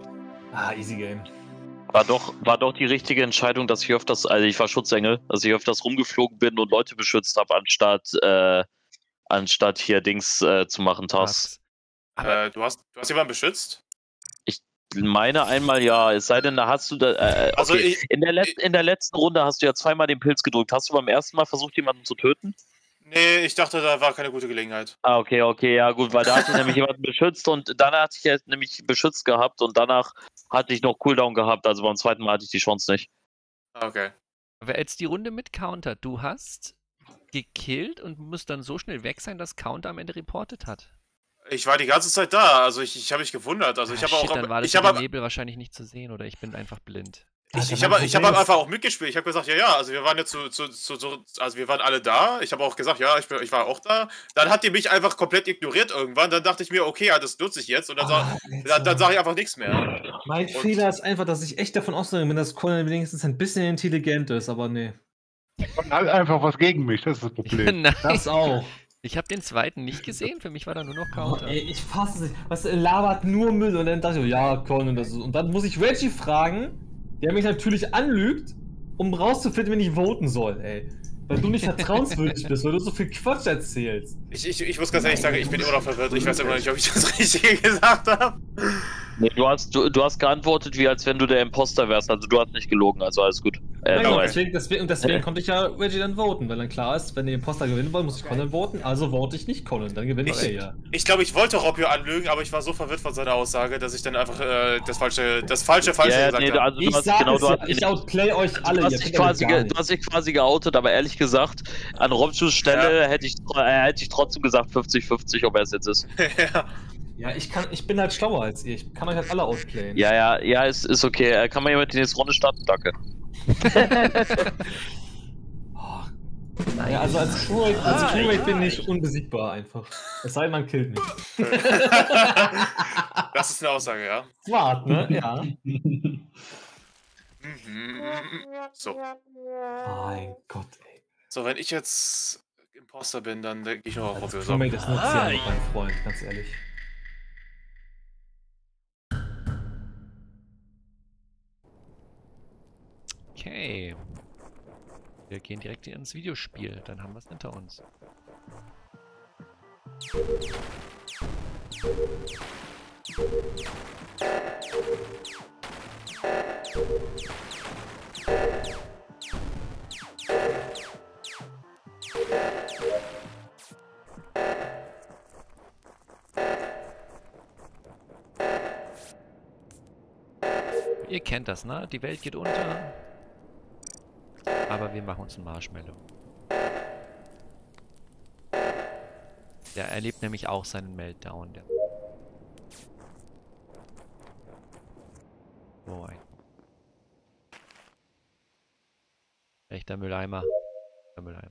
H: Ah, easy game.
A: War doch, war doch die richtige Entscheidung, dass ich öfters, also ich war Schutzengel, dass ich öfters rumgeflogen bin und Leute beschützt habe, anstatt, äh, anstatt hier Dings äh, zu machen, Tasks.
D: Äh, du, hast, du hast jemanden beschützt?
A: Ich meine einmal ja, es sei denn, da hast du da, äh, okay.
D: Also ich-
A: in, der Let in der letzten Runde hast du ja zweimal den Pilz gedrückt. Hast du beim ersten Mal versucht, jemanden zu töten?
D: Nee, ich dachte, da war keine gute Gelegenheit.
A: Ah, okay, okay, ja gut, weil da hatte ich nämlich jemanden beschützt und danach hatte ich ja nämlich beschützt gehabt und danach hatte ich noch Cooldown gehabt, also beim zweiten Mal hatte ich die Chance nicht.
D: Ah, okay.
B: Aber jetzt die Runde mit Counter. Du hast gekillt und musst dann so schnell weg sein, dass Counter am Ende reportet hat.
D: Ich war die ganze Zeit da, also ich, ich habe mich gewundert. Also ich
B: Ah,
D: habe
B: shit,
D: auch.
B: dann war das
D: Ich
B: im
D: habe
B: Nebel wahrscheinlich nicht zu sehen oder ich bin einfach blind.
D: ich, ich hab, ich hab einfach auch mitgespielt. Ich habe gesagt, ja, ja, also wir waren jetzt zu, zu, zu, zu, also wir waren alle da. Ich habe auch gesagt, ja, ich, bin, ich war auch da. Dann hat die mich einfach komplett ignoriert irgendwann. Dann dachte ich mir, okay, ja, das nutze ich jetzt. Und dann,
H: Ah,
D: sag, dann, dann sage ich einfach nichts mehr.
H: Mein
D: Und-
H: Fehler ist einfach, dass ich echt davon ausgegangen bin, dass Conan wenigstens ein bisschen intelligent ist, aber nee.
I: Und halt einfach was gegen mich, das ist das Problem.
B: Nein,
H: Das auch.
B: ich habe den zweiten nicht gesehen. Für mich war da nur noch
H: Oh,
B: Counter.
H: ey, ich fasse es nicht. Was er labert nur Müll und dann dachte ich, so, ja, Conan, das ist. Und dann muss ich Reggie fragen, der mich natürlich anlügt, um rauszufinden, wenn ich voten soll, ey. Weil du nicht vertrauenswürdig bist, weil du so viel Quatsch erzählst.
D: Ich, ich, ich muss ganz ehrlich sagen, ich bin immer noch verwirrt. Ich weiß immer noch nicht, ob ich das Richtige gesagt habe.
A: Nee, du hast, du, du hast geantwortet, wie als wenn du der Imposter wärst, also du hast nicht gelogen, also alles gut. Äh,
H: Ja, genau,
A: dabei.
H: deswegen, deswegen, und deswegen konnte ich ja Reggie dann voten, weil dann klar ist, wenn die Imposter gewinnen wollen, muss ich Conan voten, also vote ich nicht Conan, dann gewinne ich
D: Ich-
H: ja.
D: Ich glaube, ich wollte Robio anlügen, aber ich war so verwirrt von seiner Aussage, dass ich dann einfach äh, das falsche, das falsche, falsche
A: Ja,
D: gesagt
A: nee, du,
D: habe.
A: also
H: Ich
A: du hast,
H: sag
A: genau,
H: es
A: du
H: ja,
A: hast,
H: ich outplay euch alle.
A: du, hast
H: ihr
A: dich
H: könnt damit
A: quasi
H: gar
A: ge,
H: nicht.
A: du hast dich quasi geoutet, aber ehrlich gesagt, an Robsus Stelle hätte, ich, äh, hätte ich trotzdem gesagt fünfzig fünfzig, ob er es jetzt ist.
D: Ja.
H: Ja, ich, kann, ich bin halt schlauer als ihr, ich kann euch halt alle outplayen.
A: Ja, ja, ja, ist, ist okay. Äh, Kann man jemand die nächste Runde starten? Danke.
H: Oh. Ja, also als Crewmate, als Crewmate bin ich unbesiegbar einfach. Es sei denn, man killt mich.
D: Das ist eine Aussage, ja.
H: Smart, ne? Ja.
D: Mhm. So.
H: Mein Gott, ey.
D: So, wenn ich jetzt Imposter bin, dann gehe ich noch auf
H: Als
D: Robio. So.
H: Crewmate ist nur
F: Ah,
H: Zehn, mein Freund, ganz ehrlich.
B: Okay. Wir gehen direkt ins Videospiel, dann haben wir es hinter uns. Ihr kennt das, ne? Die Welt geht unter. Aber wir machen uns ein Marshmallow. Der erlebt nämlich auch seinen Meltdown. Der so ein echter Mülleimer. Der Mülleimer.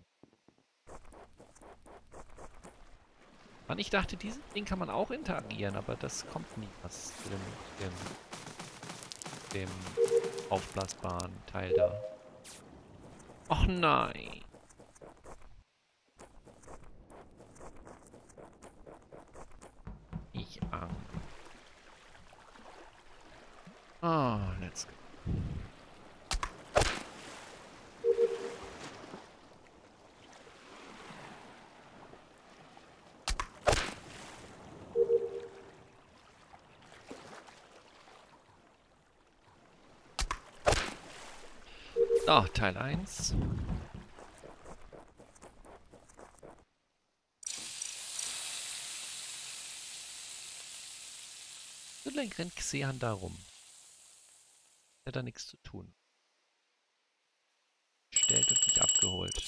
B: Mann, ich dachte, dieses Ding kann man auch interagieren, aber das kommt nie was zu dem, dem, dem aufblasbaren Teil da. Och nein. Ich Angst. Ah, let's go. So, Teil eins. So lang rennt Xehan da rum. Hat da nichts zu tun. Stellt und nicht abgeholt.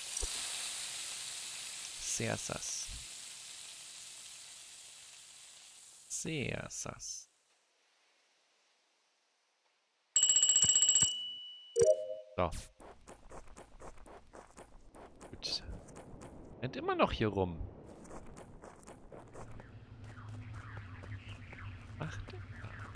B: Sehr sass. Sehr sass. So. Gut. Rennt immer noch hier rum. Macht er?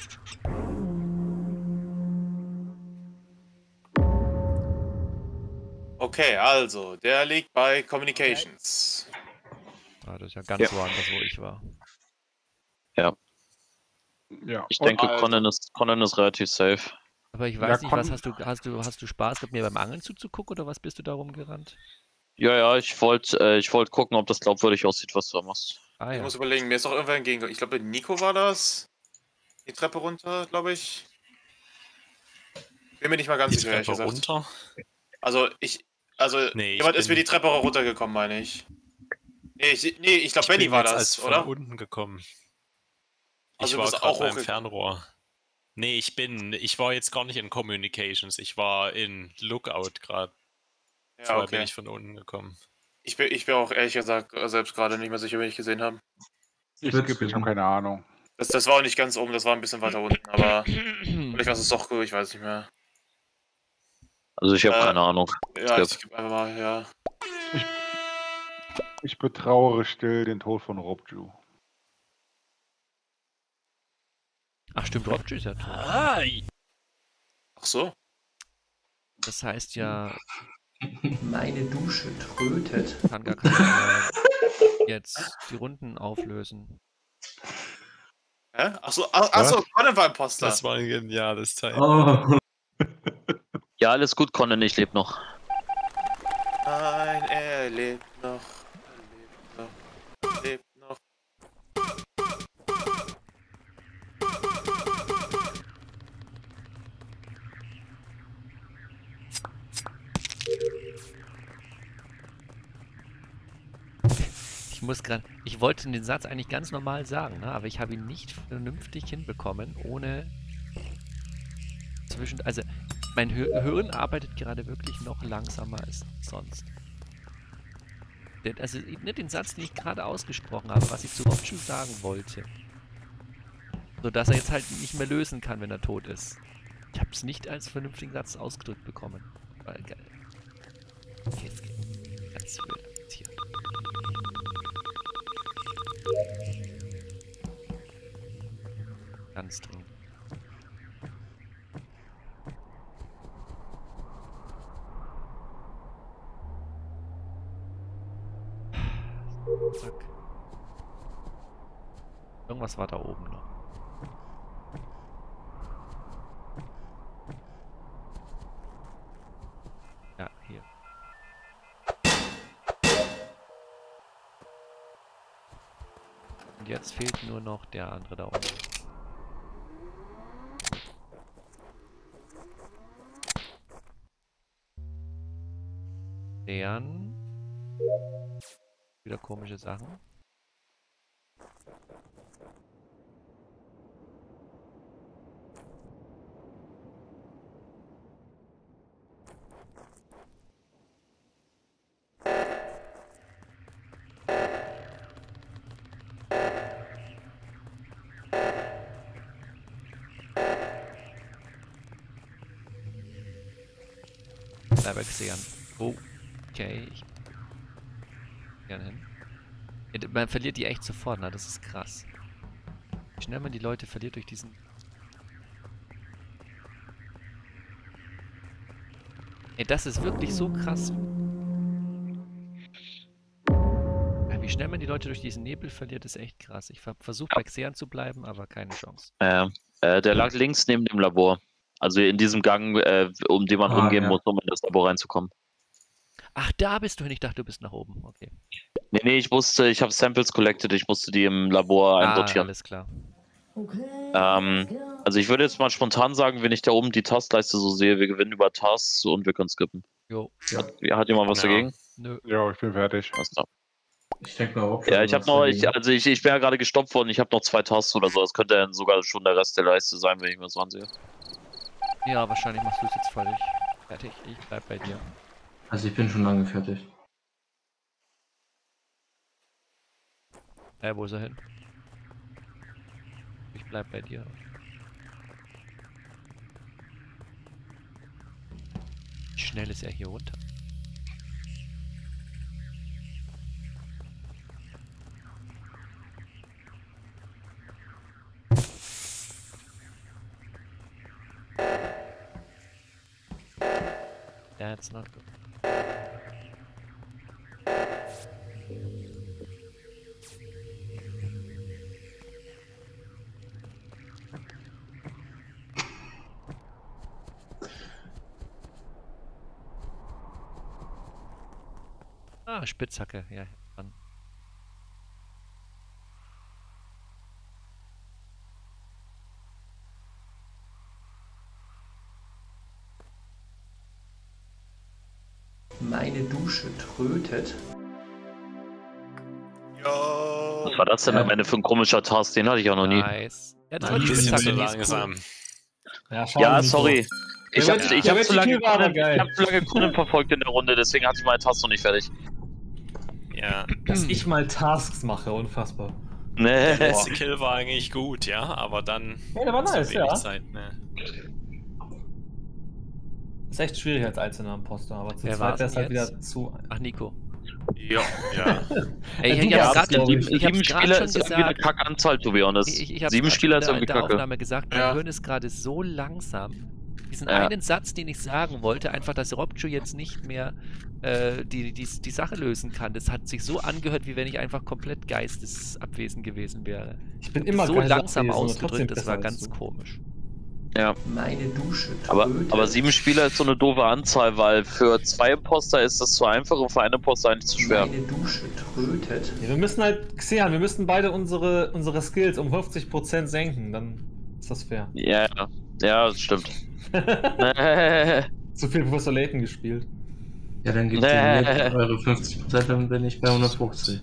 D: Okay, also, der liegt bei Communications.
B: Ah, das ist ja ganz
A: Ja.
B: woanders, wo ich war.
A: Ja.
I: Ja.
A: Ich
I: und
A: denke,
D: Alter.
A: Conan ist, Conan ist relativ safe.
B: Aber ich
I: Ja,
B: weiß nicht, was
I: Con-
B: hast du, hast du, hast du Spaß gehabt, mir beim Angeln zuzugucken oder was bist du da rumgerannt?
A: Ja, ja, ich wollte äh, ich wollt gucken, ob das glaubwürdig aussieht, was du da machst.
B: Ah
D: Ich
B: ja.
D: muss überlegen, mir ist auch irgendwer entgegen. Ich glaube, Nico war das. Die Treppe runter, glaube ich. Bin mir nicht mal ganz
F: Die
D: sicher, ehrlich
F: Treppe
D: gesagt.
F: runter.
D: Also, ich. Also,
F: Nee, ich
D: jemand ist mir
F: bin-
D: die Treppe runtergekommen, meine ich. Nee, ich, nee, ich glaube,
F: Ich
D: Benny
F: bin
D: war
F: jetzt
D: das,
F: als von
D: oder?
F: unten gekommen.
D: Also,
F: Ich
D: du
F: war
D: bist
F: gerade
D: auch
F: beim
D: hochgekommen.
F: Fernrohr. Nee, ich bin, ich war jetzt gar nicht in Communications, ich war in Lookout gerade.
D: Ja,
F: Vorher bin
D: okay.
F: ich von unten gekommen.
D: Ich bin, ich bin auch ehrlich gesagt selbst gerade nicht mehr sicher, wen ich gesehen habe.
I: Ich
E: Wird's
I: skippe, ich habe
E: werden.
I: keine Ahnung.
D: Das, das war auch nicht ganz oben, das war ein bisschen weiter unten, aber vielleicht war es doch gut, ich weiß nicht mehr.
A: Also ich habe
D: Äh,
A: keine Ahnung.
D: Ja,
A: Skip.
D: ich gebe einfach mal, ja.
I: Ich betrauere still den Tod von Robju.
B: Ach stimmt, Robju ist ja tot.
D: Ach so.
B: Das heißt ja,
G: Meine Dusche trötet.
B: Tanga kann ja jetzt die Runden auflösen.
D: Hä? Ach so, ach, ach so, Conan war Imposter.
F: Das war ein geniales Teil.
E: Oh,
A: Ja, alles gut, Conan, ich lebe noch.
D: Nein, er lebt noch. Er lebt noch. Er lebt noch.
B: Ich muss gerade, ich wollte den Satz eigentlich ganz normal sagen, ne? Aber ich habe ihn nicht vernünftig hinbekommen, ohne zwischen, also mein Hir- Hirn arbeitet gerade wirklich noch langsamer als sonst. Den- Also nicht den Satz, den ich gerade ausgesprochen habe, was ich zu Robju sagen wollte. So dass er jetzt halt nicht mehr lösen kann, wenn er tot ist. Ich habe es nicht als vernünftigen Satz ausgedrückt bekommen. Weil, geil. Okay, jetzt geht ganz wild jetzt hier. Ganz dringend. Zack. Irgendwas war da oben noch. Ja, hier. Und jetzt fehlt nur noch der andere da oben. Deren wieder komische Sachen. Bleibe Xehan. Oh, okay. Ich gerne hin. Ja, man verliert die echt sofort, na, das ist krass. Wie schnell man die Leute verliert durch diesen... Ey, das ist wirklich so krass. Ja, wie schnell man die Leute durch diesen Nebel verliert, ist echt krass. Ich ver versuche bei Xehan zu bleiben, aber keine Chance.
A: Äh, äh, der lag links neben dem Labor. Also in diesem Gang, äh, um den man
E: Ah,
A: rumgehen
E: ja.
A: muss, um in das Labor reinzukommen.
B: Ach, da bist du hin. Ich dachte, du bist nach oben. Okay.
A: Nee, nee, ich musste, ich habe Samples collected, ich musste die im Labor
B: Ah,
A: einsortieren.
B: alles klar.
A: Ähm, also ich würde jetzt mal spontan sagen, wenn ich da oben die Taskleiste so sehe, wir gewinnen über Tasks und wir können skippen.
B: Jo.
A: Hat, hat jemand was
F: Ja.
A: dagegen?
B: Nö.
I: Ja, ich bin fertig.
A: Was da?
E: Ich denke mal auch.
A: Ja, ich habe noch, ich, also ich, ich bin ja gerade gestoppt worden, ich habe noch zwei Tasks oder so, das könnte dann sogar schon der Rest der Leiste sein, wenn ich mir das ansehe.
B: Ja, wahrscheinlich machst du es jetzt völlig fertig. Ich bleib bei dir.
E: Also ich bin schon lange fertig.
B: Äh, wo ist er hin? Ich bleib bei dir. Wie schnell ist er hier runter? That's not good. Ah, Spitzhacke, ja. Mann.
G: Meine Dusche trötet.
D: Ja.
A: Was war das denn
E: Ja.
A: am Ende für ein komischer Task? Den hatte ich auch noch nie.
B: Nice. Ja, das
H: Nein,
B: war die
H: die
F: Bisschen
H: sind
B: Spitzhacke,
F: zu
B: die ist cool.
F: langsam.
H: Ja, schade,
A: Ja,
H: Nico.
A: sorry. Ich
H: Der
A: habe
H: Red-
A: ich
H: der
A: hab
H: Red
A: zu lange
H: Kill war aber
A: Conan,
H: geil.
A: ich hab zu lange Conan verfolgt in der Runde, deswegen hatte ich meine Task noch nicht fertig.
F: Ja.
H: Dass ich mal Tasks mache, unfassbar.
A: Nee.
F: Der letzte Kill war eigentlich gut, ja, aber dann
H: Ja, der war
F: so
H: nice,
F: wenig
H: ja.
F: Zeit, ne?
H: Ist echt schwierig als einzelner Imposter, aber zu
B: Wer
H: zweit
B: war's
H: wäre es
B: denn
H: halt
B: jetzt?
H: wieder zu.
B: Ach, Nico.
D: Ja, ja.
B: Ey,
H: Ja,
B: ich,
H: du
B: ich hab's
H: warst,
B: grad,
H: glaub
B: ich,
H: ich.
B: ich hab's
A: Sieben
B: grad
A: Spieler
B: schon
A: ist irgendwie eine
B: gesagt.
A: Kackanzahl, to be honest.
B: Ich, ich hab's
A: Sieben
B: grad
A: Spieler
B: schon
A: ist
B: in
A: irgendwie
B: der, der
A: kacke.
B: Aufnahme gesagt, mein
D: Ja.
B: Hirn ist gerade so langsam. Diesen
A: Ja.
B: einen Satz, den ich sagen wollte, einfach, dass Robju jetzt nicht mehr äh, die, die, die Sache lösen kann. Das hat sich so angehört, wie wenn ich einfach komplett geistesabwesend gewesen wäre.
H: Ich bin immer
B: so
H: geil
B: langsam
H: abwesend und trotzdem
B: ausgedrückt, das
H: besser
B: war
H: als
B: ganz
H: du.
B: komisch.
A: Ja,
G: Meine Dusche trötet.
A: aber, aber sieben Spieler ist so eine doofe Anzahl, weil für zwei Imposter ist das zu einfach und für einen Imposter eigentlich zu schwer.
G: Meine Dusche trötet.
H: Ja, wir müssen halt, Xehan, wir müssen beide unsere, unsere Skills um fünfzig Prozent senken, dann ist das fair.
A: Ja, ja, ja, das stimmt.
H: Zu viel Professor Layton gespielt.
E: Ja, dann gebt ihr mir eure fünfzig Prozent, dann bin ich bei hundertfünfzig.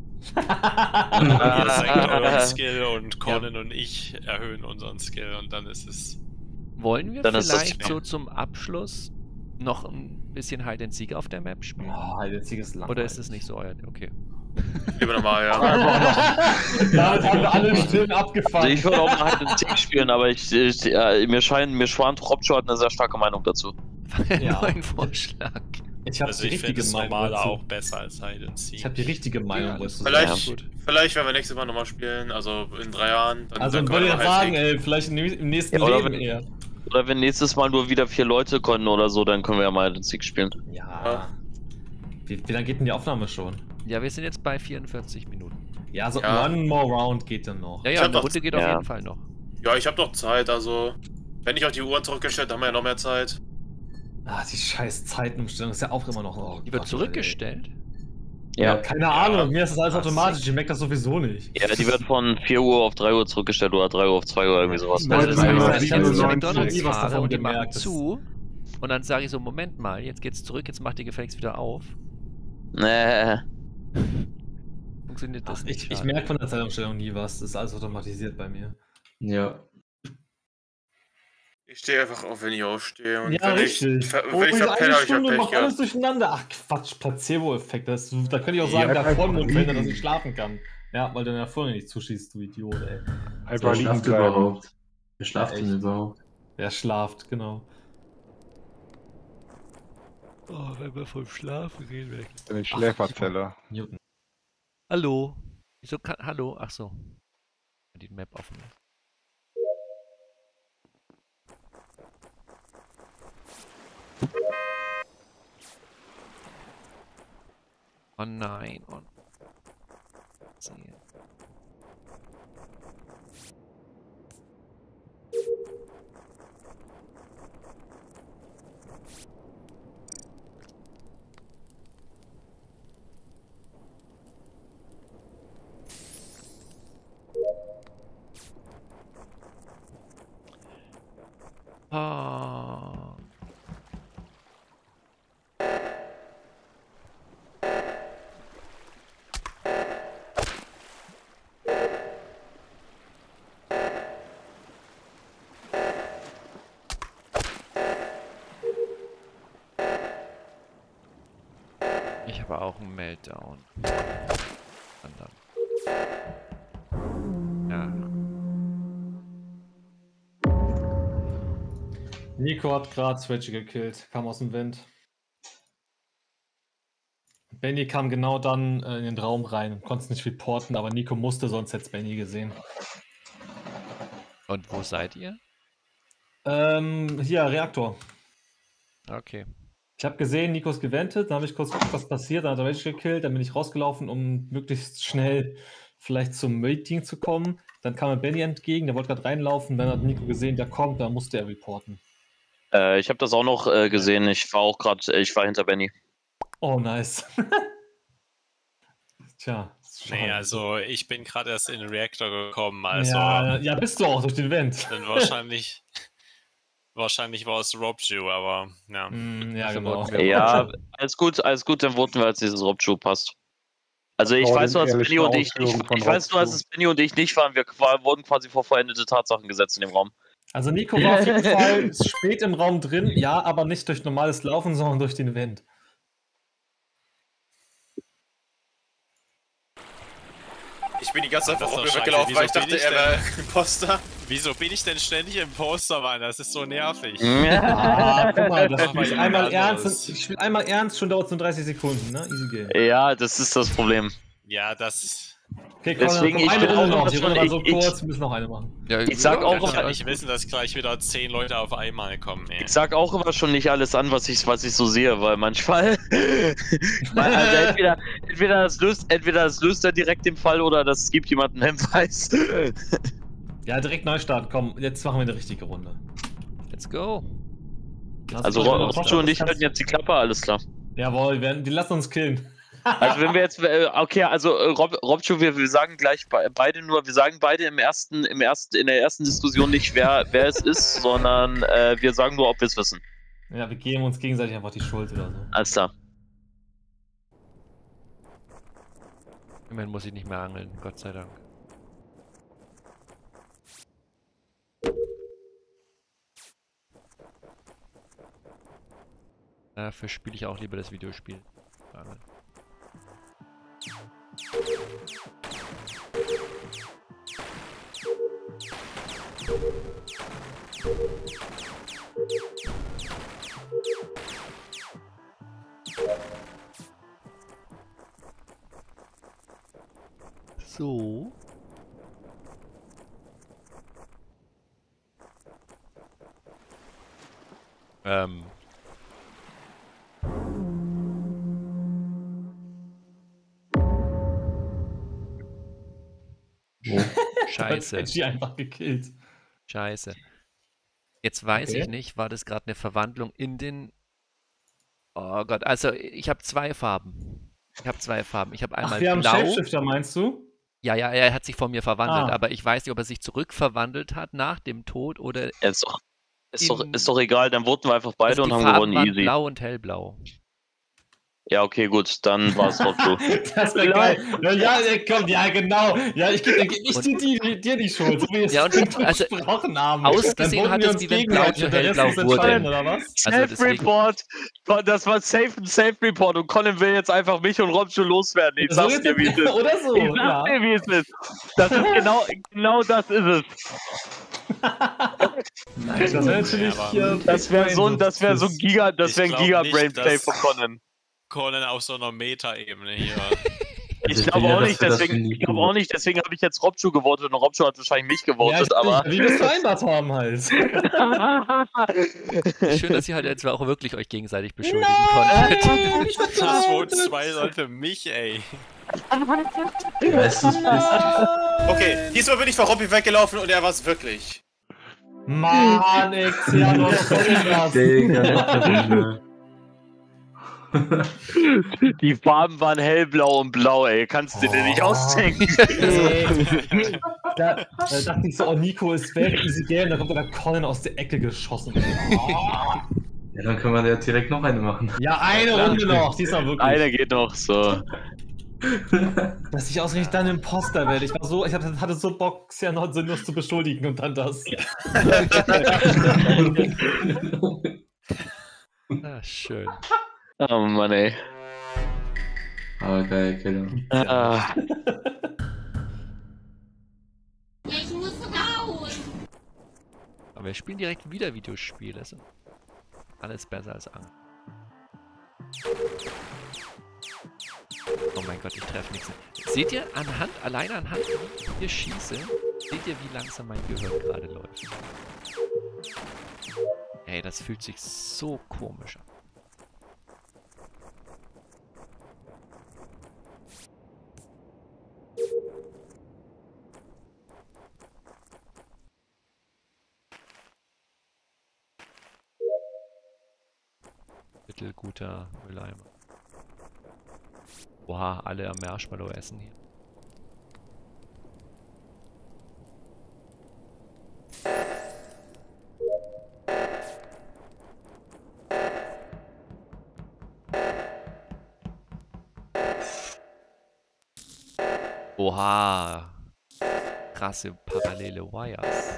F: Ihr senkt euren Skill und Conan und ich erhöhen unseren Skill und dann ist es.
B: Wollen wir
A: Dann ist das
B: vielleicht
A: klar.
B: so zum Abschluss noch ein bisschen Hide and Seek auf der Map spielen?
H: Oh, der Zieg ist lang.
B: Oder ist es nicht so euer? Okay.
D: Lieber nochmal, ja.
H: Damit haben wir alle Stimmen
A: Also
H: abgefangen.
A: ich würde auch mal halt den Tick spielen, aber ich, ich ja, mir scheint, mir schwant, Robjo hat eine sehr starke Meinung dazu.
H: Ja.
B: Nur ein Vorschlag.
H: Ich habe
F: Also
H: die
F: ich finde
H: richtige
F: es
H: Meinung
F: normaler
H: dazu.
F: auch besser als Hide and Seek.
H: Ich habe die richtige Meinung dazu.
D: Vielleicht,
B: gut.
D: vielleicht, wenn wir nächstes Mal nochmal spielen, also in drei Jahren, dann,
H: Also
D: dann
H: wollte ich
D: wir
H: jetzt
D: mal
H: sagen,
D: Hide
H: ey, vielleicht im im nächsten
A: Ja, oder
H: Leben
A: wenn-
H: eher.
A: Oder wenn nächstes Mal nur wieder vier Leute können oder so, dann können wir ja mal den Sieg spielen.
H: Ja. Wie, wie lange geht denn die Aufnahme schon?
B: Ja, wir sind jetzt bei vierundvierzig Minuten.
H: Ja, so
D: Ja.
H: one more round geht dann noch.
B: Ja,
D: Ich
B: ja,
D: hab
B: eine
D: noch-
B: Runde geht auf
A: ja.
B: jeden Fall noch.
D: Ja, ich habe noch Zeit, also wenn ich auch die Uhren zurückgestellt, haben wir ja noch mehr Zeit.
H: Ah, die scheiß Zeitenumstellung ist ja auch immer noch. Oh
B: Die wird
H: Gott,
B: zurückgestellt.
A: Ja.
H: Ey. Keine
D: Ja.
H: Ahnung, mir ist das alles
B: Ach,
H: automatisch, ich merke das sowieso nicht.
A: Ja, die wird von vier Uhr auf drei Uhr zurückgestellt oder drei Uhr auf zwei Uhr, irgendwie sowas.
H: Nein,
B: Also das
H: nein,
B: heißt,
H: nein,
B: wenn ich
H: nein,
B: jetzt zu
H: nein,
B: McDonalds
H: nein, was
B: fahre
H: davon
B: und die machen
H: gemerkt ist.
B: zu und dann sage ich so, Moment mal, jetzt geht's zurück, jetzt macht ihr gefälligst wieder auf.
A: Nee.
B: Funktioniert das
H: Ach,
B: nicht.
H: ich ich
B: schade.
H: merke von der Zeitumstellung nie was, das ist alles automatisiert bei mir.
E: Ja.
D: Ich stehe einfach auf, wenn ich aufstehe. Und
H: Ja,
D: wenn
H: richtig.
D: ich, ver-
H: Oh,
D: wenn ich
H: diese
D: verpenne,
H: eine
D: habe ich
H: Stunde
D: Pech
H: macht alles
D: gehabt.
H: durcheinander. Ach Quatsch, Placebo-Effekt. das- Da könnte ich auch
I: Ja,
H: sagen, der
I: einfach
H: Vollmond, wenn er
I: liegen.
H: das nicht schlafen kann. Ja, weil du in der Vorne nicht zuschießt, du Idiot, ey.
I: Einfach
E: Wer
I: liegen
E: schlaft
I: bleiben.
E: überhaupt? Wer schlaft
H: Ja,
E: denn
H: echt.
E: überhaupt?
H: Wer schlaft, genau.
B: Oh, wenn wir vom Schlafen gehen, weg.
I: Eine Schläferzelle.
H: Newton.
B: Hallo? Wieso kann. Hallo? Ach so. Die Map offen. Oh nein. Oh. Sehen. Ah. Ich habe auch einen Meltdown. Anderen. Ja.
H: Nico hat gerade Switch gekillt, kam aus dem Wind. Benny kam genau dann äh, in den Raum rein, konnte es nicht reporten, aber Nico musste, sonst hätte es Benny gesehen.
B: Und wo seid ihr?
H: Ähm, hier, Reaktor.
B: Okay.
H: Ich habe gesehen, Nico ist gewendet, dann habe ich kurz geguckt, was passiert, dann hat er Rage gekillt, dann bin ich rausgelaufen, um möglichst schnell vielleicht zum Meeting zu kommen. Dann kam mir Benny entgegen, der wollte gerade reinlaufen, dann hat Nico gesehen, der kommt, dann musste er reporten.
A: Äh, ich habe das auch noch äh, gesehen. Ich war auch gerade, ich war hinter Benny.
H: Oh, nice. Tja.
F: Nee, also ich bin gerade erst in den Reaktor gekommen, also.
H: Ja, ja, bist du auch durch den Vent.
F: Dann wahrscheinlich. Wahrscheinlich war es Robju, aber ja.
H: Mm, ja,
B: Also
H: genau.
B: wollten wir-
A: Ja, alles gut, alles gut, dann voten wir, als dieses Robschuh passt. Also ich
I: Oh,
A: weiß,
I: den
A: du hast
I: ehrlichen
A: Benny und ich
I: Ausführungen
A: nicht.
I: von
A: Ich weiß, du hast
I: Robschuh.
A: es Benny und ich nicht waren. Wir qua- wurden quasi vor vollendete Tatsachen gesetzt in dem Raum.
H: Also Nico war auf jeden Fall spät im Raum drin, ja, aber nicht durch normales Laufen, sondern durch den Vent.
D: Ich bin die ganze Zeit
F: Das ist
D: von
F: doch
D: Robju
F: scheiße.
D: weggelaufen, weil ich
F: Wieso
D: dachte,
F: bin ich
D: er wäre Imposter.
F: Wieso bin ich denn ständig im Poster, Mann? Das ist so nervig.
H: Ah, guck mal, das
F: Mach mal
H: spielt
F: jemand
H: einmal ernst,
F: anderes.
H: ich spiele einmal ernst, schon dauert es nur dreißig Sekunden, ne? Easy game.
A: Ja, das ist das Problem.
F: Ja, das.
H: Okay, komm,
A: Deswegen,
H: dann
A: ich
H: eine
A: bin
H: Runde
A: auch
H: noch, die
A: schon-
H: Runde war so
A: ich- ich-
H: kurz, wir müssen noch eine machen.
B: Ja,
A: Ich sag
B: ja,
A: auch
F: Ich kann
A: immer-
F: nicht wissen, dass gleich wieder zehn Leute auf einmal kommen, ey.
A: Ich sag auch immer schon nicht alles an, was ich, was ich so sehe, weil manchmal. weil, also entweder, entweder, das löst, entweder das löst er direkt den Fall oder das gibt jemanden einen Hinweis.
H: Ja, direkt Neustart, komm, jetzt machen wir eine richtige Runde.
B: Let's go.
H: Lass
A: Also
H: uns doch-
A: Robschuh und ich halten jetzt die Klappe, alles klar.
H: Jawohl, wir werden, die lassen uns killen.
A: Also wenn wir jetzt, äh, okay, also äh, Rob, Robschuh, wir, wir sagen gleich be beide nur, wir sagen beide im ersten, im ersten, in der ersten Diskussion nicht, wer, wer es ist, sondern äh, wir sagen nur, ob wir es wissen.
H: Ja, wir geben uns gegenseitig einfach die Schuld oder so.
A: Alles klar.
B: Immerhin muss ich nicht mehr angeln, Gott sei Dank. Dafür spiele ich auch lieber das Videospiel. Angeln. So. Ähm. Scheiße.
H: Hat Edgy einfach gekillt.
B: Scheiße. Jetzt weiß
H: Okay.
B: ich nicht, war das gerade eine Verwandlung in den... Oh Gott, also ich habe zwei Farben. Ich habe zwei Farben. Ich habe einmal
H: Ach, wir haben
B: blau.
H: Shapeshifter, meinst du?
B: Ja, ja, er hat sich von mir verwandelt,
H: Ah.
B: aber ich weiß nicht, ob er sich zurückverwandelt hat nach dem Tod oder...
A: Ja, ist, doch, ist, doch,
B: Im-
A: ist doch egal, dann voten wir einfach beide
B: Also
A: und
B: die
A: haben
B: Farben
A: gewonnen,
B: waren
A: easy.
B: blau und hellblau.
A: Ja, okay, gut, dann war es Robschuh.
H: Das wäre geil. Ja, ja, komm, ja, genau. Ja, ich gebe geb ich dir, die, dir die Schuld, so wie wir es
B: Ja, und also
H: besprochen haben.
B: ausgesehen
H: Dann
B: hat
H: voten wir
B: es
H: uns
B: wie wenn
H: gegenseitig
B: Blau
H: und
B: zu
H: der Rest
B: hellblau
H: muss entscheiden,
B: wurde.
H: oder was?
B: Also deswegen-
A: Self-Report! Das war safe, ein Safe-Report und Colin will jetzt einfach mich und Robschuh loswerden. Ich
H: So
A: sag's
H: ist
A: dir, wie es
H: es-
A: ist.
H: Oder so,
A: Ich sag's
H: ja.
A: dir, wie es ist. Das ist genau, genau das ist es.
H: Nein, das wäre natürlich
F: aber-
H: hier.
A: Das wäre so ein, das wäre so ein Giga, das
F: Ich
A: wäre ein
F: glaub
A: Giga
F: nicht,
A: Brainplay
F: dass-
A: von Conan.
F: Conan auf so einer Meta-Ebene hier.
A: Ich
E: Also
A: glaube
E: will ja,
A: auch
E: dass
A: nicht,
E: wir das
A: deswegen,
E: für
A: ich glaube
E: Nico-
A: auch nicht, deswegen habe ich jetzt Robschu gewotet und Robschu hat wahrscheinlich mich
H: Ja,
A: gewotet,
H: ich,
A: aber.
H: wie wir es vereinbart haben halt.
B: Schön, dass ihr halt jetzt auch wirklich euch gegenseitig beschuldigen konntet.
F: Das wurden zwei Leute mich, ey.
E: Weißt du, es bist
D: Okay, diesmal bin ich vor Robby weggelaufen und er war es wirklich.
H: Mann, Xenos, was ist das?
E: Digga, letzte Runde.
A: Die Farben waren hellblau und blau, ey. Kannst du dir nicht
H: Oh.
A: ausdenken.
H: Ey. Da, da dachte ich so, oh, Nico ist weg, easy game, da kommt aber Colin aus der Ecke geschossen. Oh.
E: Ja, dann können wir ja direkt noch eine machen.
H: Ja, eine
E: Ja,
H: Runde
E: klar.
H: noch, diesmal wirklich.
A: Einer geht noch so.
H: Dass ich ausgerechnet dann Imposter werde. Ich war so, ich hatte, hatte so Bock, Xenos sinnlos zu beschuldigen und dann das.
B: Ah, schön.
A: Oh Mann, ey.
E: Aber geil, Killer.
A: Ah.
K: Ich muss raus.
B: Aber wir spielen direkt wieder Videospiele. Das ist alles besser als Angst. Oh mein Gott, ich treffe nichts. Seht ihr anhand, alleine anhand, wie ich hier schieße, seht ihr, wie langsam mein Gehirn gerade läuft? Ey, das fühlt sich so komisch an. Mittelguter Mülleimer. Boah, alle am Marshmallow essen hier. Oha. Krasse parallele Wires.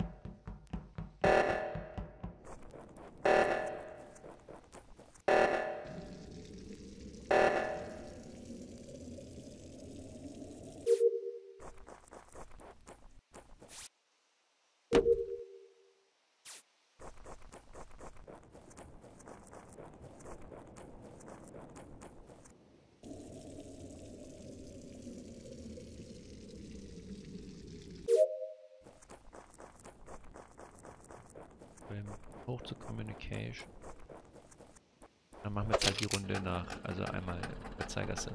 B: Hoch zur Communication. Dann machen wir jetzt halt die Runde nach. Also einmal Uhrzeigersinn.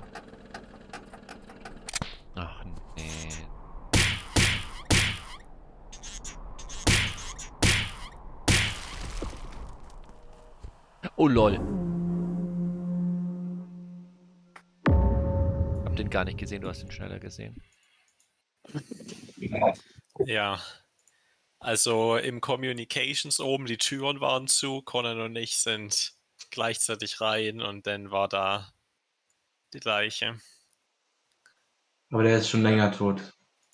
B: Ach nee. Oh lol. Hab den gar nicht gesehen, du hast ihn schneller gesehen.
F: Ja. Also im Communications oben, die Türen waren zu, Conan und ich sind gleichzeitig rein und dann war da die Leiche.
E: Aber der ist schon länger tot.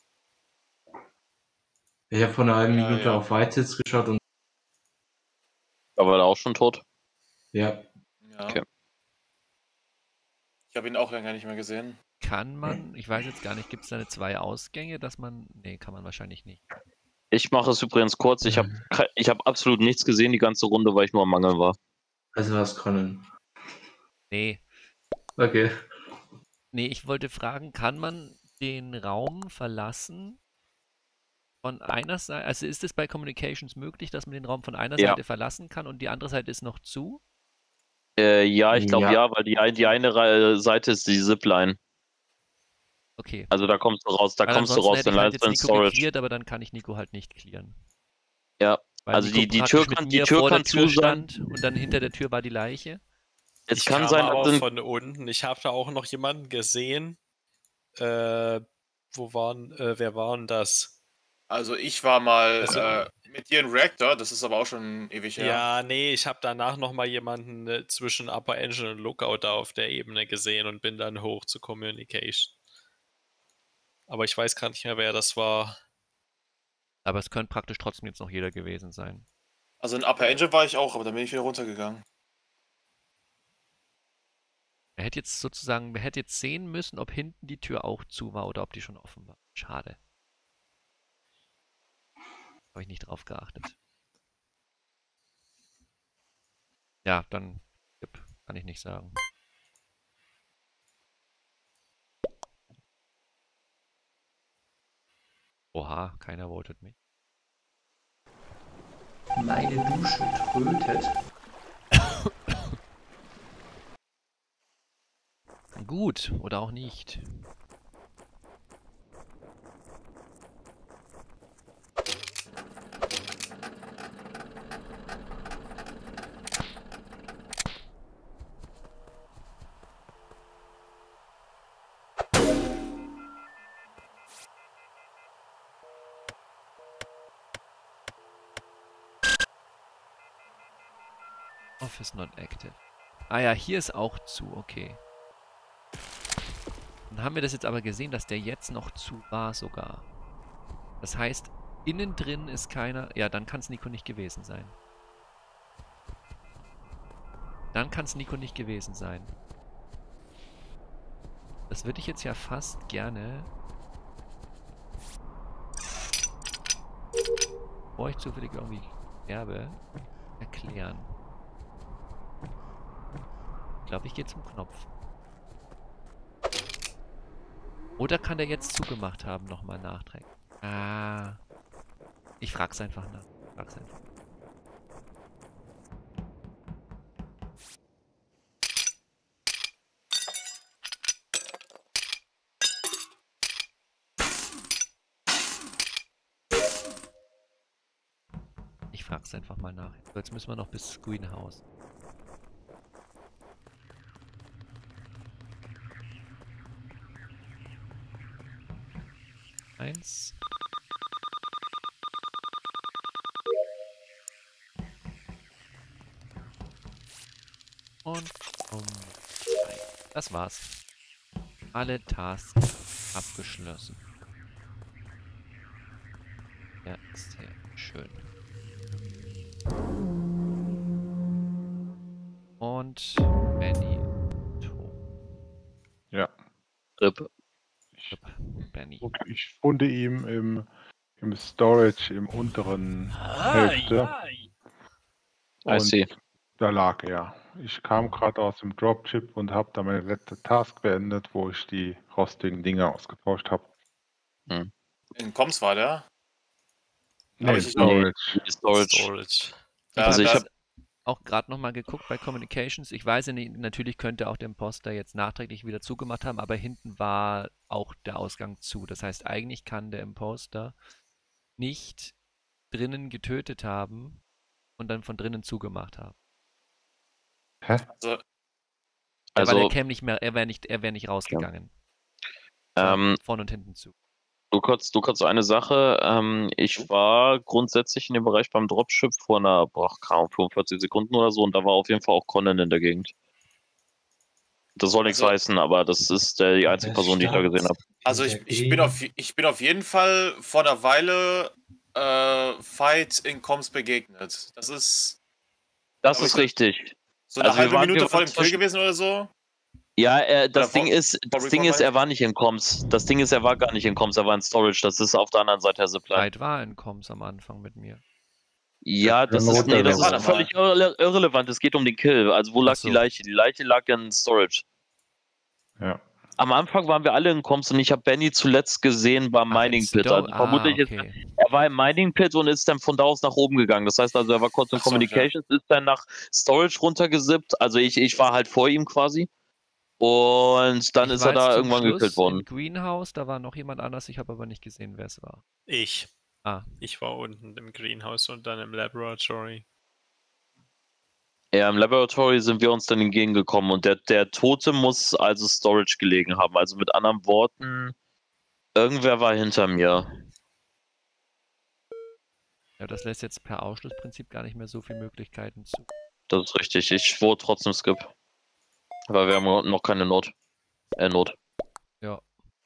E: Ich habe vor einer halben
D: Ja,
E: Minute
D: ja.
E: auf Whitehits geschaut und
A: Da war er auch schon tot.
E: ja,
D: Ja.
A: Okay.
D: Ich habe ihn auch länger nicht mehr gesehen.
B: Kann man, ich weiß jetzt gar nicht, gibt es da eine zwei Ausgänge, dass man, nee, kann man wahrscheinlich nicht.
A: Ich mache es übrigens kurz. Ich habe ich hab absolut nichts gesehen die ganze Runde, weil ich nur am Mangeln war.
E: also was Conan.
B: Nee,
E: Okay.
B: nee, ich wollte fragen, kann man den Raum verlassen von einer Seite, also ist es bei Communications möglich, dass man den Raum von einer
A: Ja.
B: Seite verlassen kann und die andere Seite ist noch zu?
A: Äh, ja, ich glaube
E: Ja.
A: ja. weil die, ein- die eine Re- Seite ist die Zipline.
B: Okay.
A: Also da kommst du raus, da
B: Weil
A: kommst du
B: ansonsten
A: raus,
B: hätte
A: dann
B: ich halt
A: landest du in
B: jetzt Nico
A: Storage.
B: geklärt, aber dann kann ich Nico halt nicht clearen.
A: Ja,
B: Weil
A: also
B: Nico
A: die, die
B: praktisch
A: Tür
B: mit
A: kann, die
B: mir
A: Tür
B: vor
A: kann
B: der Tür
A: zu sein.
B: stand und dann hinter der Tür war die Leiche.
A: Es
F: Ich
A: kann
F: kam
A: sein,
F: aber
A: dass
F: von unten. Ich habe da auch noch jemanden gesehen. Äh, wo waren, äh, wer war denn das?
D: Also ich war mal
F: Also-
D: äh, mit dir in Reactor, das ist aber auch schon ewig her.
F: Ja, nee, ich habe danach noch mal jemanden äh, zwischen Upper Engine und Lookout da auf der Ebene gesehen und bin dann hoch zu Communication. Aber ich weiß gar nicht mehr, wer das war.
B: Aber es könnte praktisch trotzdem jetzt noch jeder gewesen sein.
D: Also in Upper Engine war ich auch, aber dann bin ich wieder runtergegangen.
B: Er hätte jetzt sozusagen, wer hätte jetzt sehen müssen, ob hinten die Tür auch zu war oder ob die schon offen war. Schade. Habe ich nicht drauf geachtet. Ja, dann skip. Kann ich nicht sagen. Oha, keiner votet mich.
G: Meine Dusche trötet.
B: Gut, oder auch nicht. Office not active. Ah ja, hier ist auch zu, okay. Dann haben wir das jetzt aber gesehen, dass der jetzt noch zu war sogar. Das heißt, innen drin ist keiner... Ja, dann kann es Nico nicht gewesen sein. Dann kann es Nico nicht gewesen sein. Das würde ich jetzt ja fast gerne... Bevor ich zufällig irgendwie sterbe, erklären. Ich glaube, ich gehe zum Knopf. Oder kann der jetzt zugemacht haben, nochmal nachträgen? Ah. Ich frag's einfach nach. Ich frag's einfach. Ich frag's einfach mal nach. Jetzt müssen wir noch bis Greenhouse. Eins. Und um drei. Das war's. Alle Tasks abgeschlossen. Ja, sehr schön. Und Benny.
I: Ja.
A: Rip.
I: Ich,
B: Benny.
I: okay, ich funde ihn im, im Storage im unteren Hälfte.
A: I see.
I: Und da lag er. Ich kam gerade aus dem Dropship und habe da meine letzte Task beendet, wo ich die rostigen Dinger ausgetauscht habe.
A: Hm.
D: In Coms war der?
I: Nee,
D: Aber ich-
I: Storage.
A: Nee, Storage.
F: Storage.
D: Ja,
A: Also ich
D: da-
A: habe
B: Auch gerade nochmal geguckt bei Communications. Ich weiß ja nicht, natürlich könnte auch der Imposter jetzt nachträglich wieder zugemacht haben, aber hinten war auch der Ausgang zu. Das heißt, eigentlich kann der Imposter nicht drinnen getötet haben und dann von drinnen zugemacht haben.
I: Hä?
D: Also,
B: Ja,
A: Also-
B: weil er käme nicht mehr, er wäre nicht, er wäre nicht rausgegangen.
A: ähm,
B: Vorne und hinten zu.
A: Du kurz, du kurz eine Sache. Ähm, ich war grundsätzlich in dem Bereich beim Dropship vor einer, boah, keine Ahnung, fünfundvierzig Sekunden oder so und da war auf jeden Fall auch Conan in der Gegend. Das soll nichts
D: Also-
A: heißen, aber das ist äh, die einzige Person, die ich da gesehen habe.
D: Also ich, ich, bin auf, ich bin auf jeden Fall vor einer Weile äh, Fight in Coms begegnet. Das ist
A: Das
D: Aber
A: ist
D: ich-
A: richtig.
D: so eine
A: Also wir
D: halbe
A: waren-
D: Minute
A: wir
D: vor
A: waren
D: dem Kill
A: zwischen-
D: gewesen oder so.
A: Ja, äh, das
D: Oder
A: Ding
D: vor-
A: ist, das
D: vor
A: Ding ist,
D: Recall
A: er war nicht in Coms. Das Ding ist, er war gar nicht in Coms, er war in Storage. Das ist auf der anderen Seite der Zipline.
B: Hyde war in Coms am Anfang mit mir.
A: Ja, das ist, nee, das
D: Warte
A: ist
D: mal.
A: völlig irre irrelevant. Es geht um den Kill. Also wo
B: Ach
A: lag
B: so.
A: die Leiche? Die Leiche lag in Storage.
I: Ja.
A: Am Anfang waren wir alle in Coms und ich habe Benny zuletzt gesehen beim
B: Ach, in
A: Mining Pit.
B: Sto-
A: Also vermutlich
B: ah,
A: ist
B: okay.
A: er war im Mining Pit und ist dann von da aus nach oben gegangen. Das heißt also, er war kurz in
D: Ach so,
A: Communications, ist dann nach Storage runtergesippt. Also ich, ich war halt vor ihm quasi. Und dann
B: Ich
A: ist
B: war
A: er da
B: jetzt zum
A: irgendwann
B: Schluss
A: gekillt worden.
B: In Greenhouse, da war noch jemand anders, ich habe aber nicht gesehen, wer es war.
F: Ich.
B: Ah,
F: Ich war unten im Greenhouse und dann im Laboratory.
A: Ja, im Laboratory sind wir uns dann entgegengekommen und der, der Tote muss also Storage gelegen haben. Also mit anderen Worten, irgendwer war hinter mir.
B: ja, das lässt jetzt per Ausschlussprinzip gar nicht mehr so viele Möglichkeiten zu.
A: Das ist richtig. Ich vote trotzdem Skip. Aber wir haben noch keine Not. Äh, Not.
B: Ja.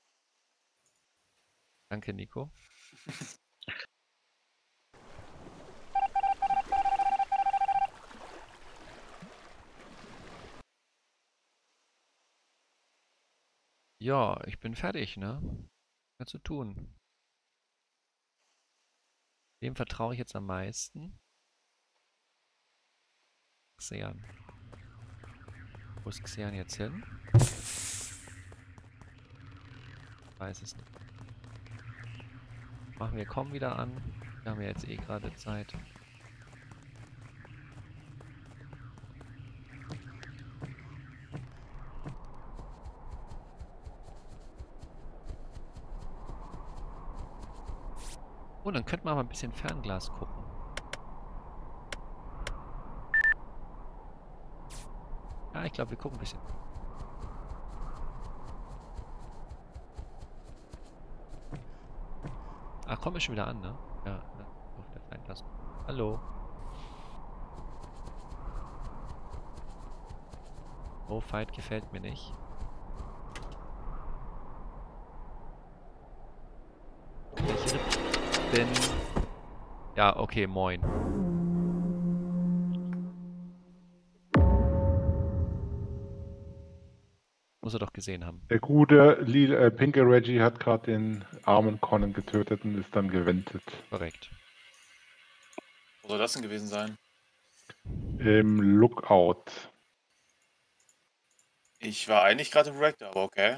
B: Danke, Nico. Ja, ich bin fertig, ne? Mehr zu tun. Dem vertraue ich jetzt am meisten. Xean. Wo ist Xean jetzt hin? Weiß es nicht. Machen wir kommen wieder an. Wir haben ja jetzt eh gerade Zeit. Oh, dann könnten wir mal ein bisschen Fernglas gucken. Ja, ich glaube, wir gucken ein bisschen. Ach, komm, ist schon wieder an, ne? Ja, ne? Auf der Fernglas. Hallo. Oh, Fight gefällt mir nicht. Ich bin... Ja, okay, moin. Muss er doch gesehen haben.
I: Der gute Lil, äh, Pinke Reggie hat gerade den armen Conan getötet und ist dann gewendet.
B: Korrekt.
D: Wo soll das denn gewesen sein?
I: Im Lookout.
D: Ich war eigentlich gerade im Reactor, aber okay.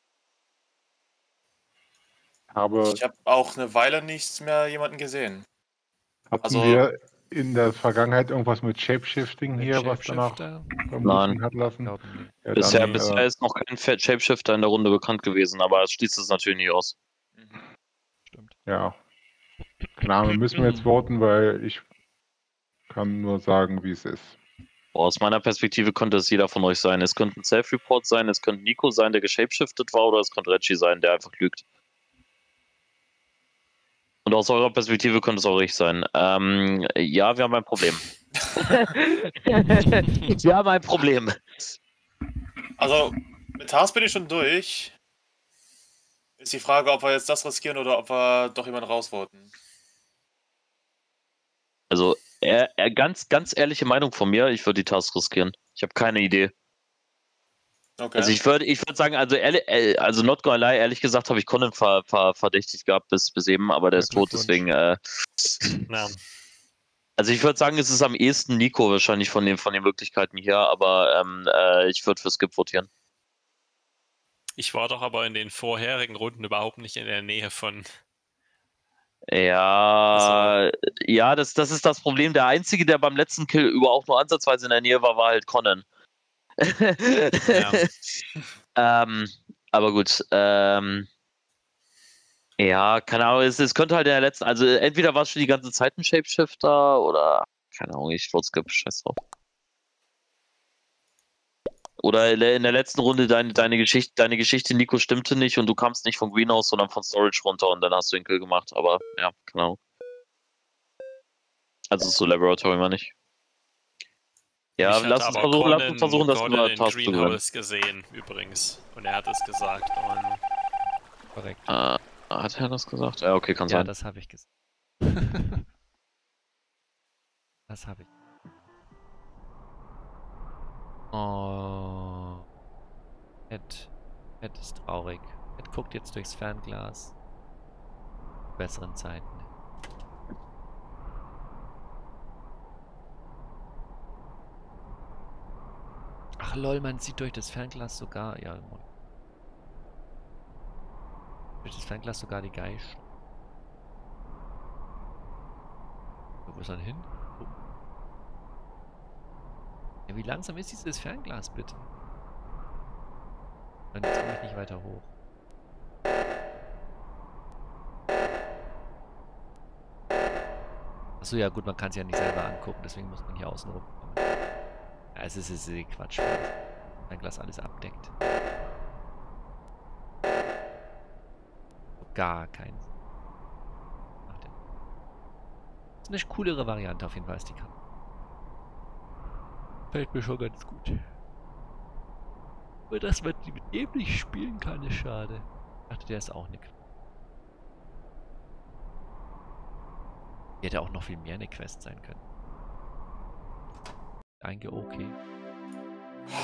I: Aber
D: Ich habe auch eine Weile nichts mehr jemanden gesehen.
I: hatten
D: also-
I: wir in der Vergangenheit irgendwas mit Shapeshifting
B: Mit
I: hier, was danach
B: Shapeshifter?
I: vermuten hat lassen?
B: Glaub nicht.
I: Ja,
A: Bisher,
I: dann,
A: bisher
I: äh,
A: ist noch kein Fat- Shapeshifter in der Runde bekannt gewesen, aber es schließt es natürlich nicht aus.
B: Stimmt.
I: ja. Keine Ahnung, müssen wir jetzt voten, weil ich kann nur sagen, wie es ist.
A: Boah, aus meiner Perspektive könnte es jeder von euch sein. Es könnte ein Self-Report sein, es könnte Nico sein, der geshapeshiftet war, oder es könnte Reggie sein, der einfach lügt. Und aus eurer Perspektive könnte es auch ich sein. Ähm, ja, wir haben ein Problem. wir haben ein Problem.
D: Also, mit Haas bin ich schon durch. Ist die Frage, ob wir jetzt das riskieren oder ob wir doch jemanden rausvoten.
A: Also, er, er, ganz, ganz ehrliche Meinung von mir, ich würde die Task riskieren. Ich habe keine Idee.
D: Okay.
A: Also ich würde ich würd sagen, also, ehrlich, äh, also not gonna lie, ehrlich gesagt habe ich Conan ver, ver, verdächtigt gehabt bis, bis eben, aber der
B: Ja,
A: ist tot,
B: Glückwunsch.
A: deswegen äh,
F: Ja.
A: also ich würde sagen, es ist am ehesten Nico wahrscheinlich von den, von den Möglichkeiten hier, aber ähm, äh, ich würde für Skip votieren.
F: Ich war doch aber in den vorherigen Runden überhaupt nicht in der Nähe von.
A: Ja, ja, das, das ist das Problem. Der Einzige, der beim letzten Kill überhaupt nur ansatzweise in der Nähe war, war halt Conan. ähm, aber gut, ähm, ja, keine Ahnung, es, es könnte halt in der letzten, also entweder war es schon die ganze Zeit ein Shapeshifter oder, keine Ahnung, ich würde Skip, scheiß drauf. Oder in der, in der letzten Runde deine, deine, Geschichte, deine Geschichte, Nico, stimmte nicht und du kamst nicht vom Greenhouse, sondern von Storage runter und dann hast du den Kill gemacht, aber ja, keine Ahnung. Also so Laboratory war nicht. Ja,
F: Ich hatte
A: lass uns
F: aber
A: versuchen, lass
F: Conan-
A: uns versuchen, das
F: Conan
A: über
F: in
A: Task zu gewinnen.
F: Greenhouse gesehen, übrigens. Und er hat es gesagt. Und
B: Korrekt.
A: Äh, hat er das gesagt? Ja, okay, kann
B: Ja,
A: sein.
B: das habe ich gesagt. Das habe ich. Oh. Ed. Ed ist traurig. Ed guckt jetzt durchs Fernglas. Besseren Zeiten. Ach lol, man sieht durch das Fernglas sogar. Ja, moin. Durch das Fernglas sogar die Geist. Wo ist er hin? Oh. Ja, wie langsam ist dieses Fernglas bitte? Und jetzt komme ich nicht weiter hoch. Achso, ja gut, man kann es ja nicht selber angucken, deswegen muss man hier außen rum kommen. Ja, es ist, es ist eh Quatsch, weil das Fernglas alles abdeckt. Gar keinen Sinn. Macht ja. Das ist eine coolere Variante auf jeden Fall als die Karte. Fällt mir schon ganz gut. Aber dass man die mit dem nicht spielen kann, ist schade. Ich dachte, der ist auch eine Quest. Die hätte auch noch viel mehr eine Quest sein können. Einge okay.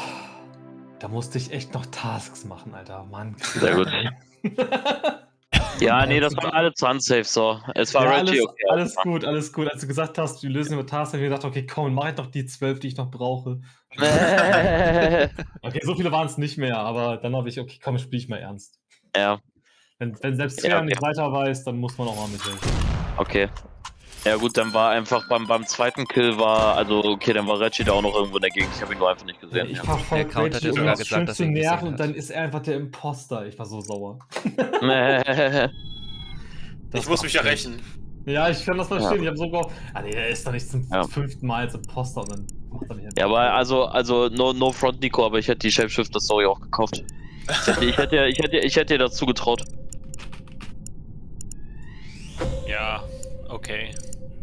H: Da musste ich echt noch Tasks machen, Alter. Mann.
A: Sehr gut. Ja, nee, das waren alle Sunsafe so. Es war
H: Ja,
A: Reggie,
H: alles,
A: okay.
H: alles gut, alles gut. Als du gesagt hast, wir lösen über Task, habe ich gedacht, okay, komm, mach ich doch die zwölf, die ich noch brauche. Okay, so viele waren es nicht mehr, aber dann habe ich, okay, komm, spiel ich mal ernst.
A: Ja,
H: Wenn, wenn selbst
A: Ja,
H: Zwer
A: okay.
H: nicht weiter weiß, dann muss man auch mal mithelfen.
A: okay. Ja gut, dann war einfach beim, beim zweiten Kill war, also okay, dann war Reggie da auch noch irgendwo in der Gegend. Ich habe ihn nur einfach nicht gesehen.
H: Ich
A: Ja.
H: verfolge
B: Der Count hat
H: Reggie,
B: ja
H: um
B: sogar
H: das
B: gesagt,
H: schön
B: dass
H: zu
B: er ihn gesehen
H: nerven und
B: hat.
H: dann ist er einfach der Imposter. Ich war so sauer. Das
D: Ich muss
H: war
D: mich ja
H: schön.
D: rächen.
H: Ja, ich kann das verstehen.
A: Ja.
H: Ich habe so gehofft, ah nee, der ist doch nicht zum
A: Ja.
H: fünften Mal als Imposter und dann macht er nicht.
A: Ja, aber also, also no, no front, Nico, aber ich hätte die Shapeshifter-Story auch gekauft. Ich hätte, ich hätte, ich hätte, ich hätte dir dazu getraut.
F: Ja, okay.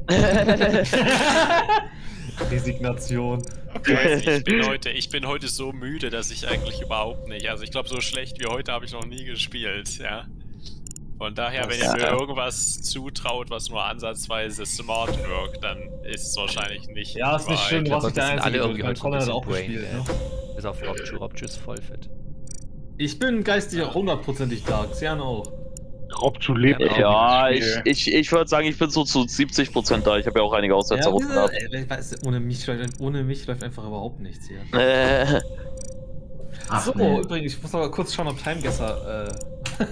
H: Resignation.
F: Ich weiß nicht, ich bin, heute, ich bin heute so müde, dass ich eigentlich überhaupt nicht. Also ich glaube, so schlecht wie heute habe ich noch nie gespielt, ja. Von daher, wenn ihr
A: Ja.
F: mir irgendwas zutraut, was nur ansatzweise smart wirkt, dann ist es wahrscheinlich nicht.
H: Ja, ist nicht
F: Wahrheit.
H: schön, du warst
B: Aber
H: nicht
B: wir
H: der
B: sind alle
H: Einzige.
B: irgendwie
H: Mein
B: heute so ein
H: Conor hat
B: bisschen
H: auch gespielt. Ne?
B: brain, Bis auf Robju. Robju ist voll fit.
H: Ich bin geistig hundertprozentig dark. Sian auch.
I: Robju lebt
B: Ja,
I: auch
A: Ja,
I: im
A: ich,
I: Spiel.
A: ich, ich würde sagen, ich bin so zu siebzig Prozent da. Ich habe ja auch einige Aussetzer
H: Ja,
A: hochgeladen.
H: ey, weißt du, ohne, mich, läuft- ohne mich läuft einfach überhaupt nichts hier.
A: Äh,
E: Ach,
H: so,
E: nee.
H: übrigens, ich muss aber kurz schauen, ob Timegesser. Äh...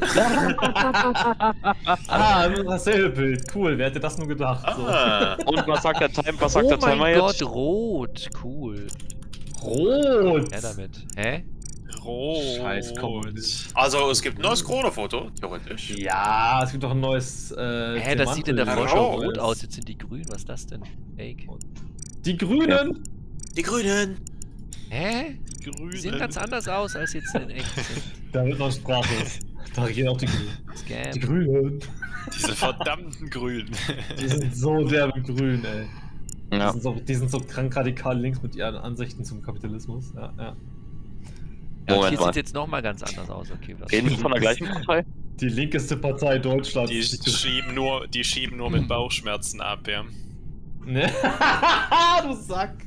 H: ah, dasselbe Bild. Cool, wer hätte das nur gedacht?
D: Ah.
A: und was sagt der Time? Was sagt
B: Oh
A: der Timer
B: mein
A: jetzt?
B: Gott, rot. Cool.
H: So. Rot!
B: Ja, damit. Hä?
F: Rot.
H: Scheiß Kommunist.
D: Also, es gibt ein neues Chrono-Foto, theoretisch.
H: Ja, es gibt doch ein neues. Äh,
B: Hä, das sieht in der
H: Diamantbild.
B: Vorschau
D: Rot.
B: rot aus. Jetzt sind die grün. Was ist das denn? Fake.
H: Die Grünen!
D: Die Grünen!
B: Hä? Die
F: Grünen.
B: sehen ganz anders aus, als jetzt in echt sind.
H: Da wird noch Sprache. Da gehen auch die Grünen.
B: Scam.
H: Die Grünen.
F: Diese verdammten Grünen.
H: Die sind so derbe grün, ey. Die,
A: Ja.
H: sind so, die sind so krank radikal links mit ihren Ansichten zum Kapitalismus. Ja, ja.
B: Ja, und
A: Moment
B: hier
A: mal.
B: sieht es jetzt nochmal ganz anders aus. Okay, was?
A: Reden wir von der gleichen Partei?
H: Die linkeste Partei Deutschlands.
F: Die schieben nur, die schieben nur mit Bauchschmerzen ab, ja.
H: Ne? Du Sack!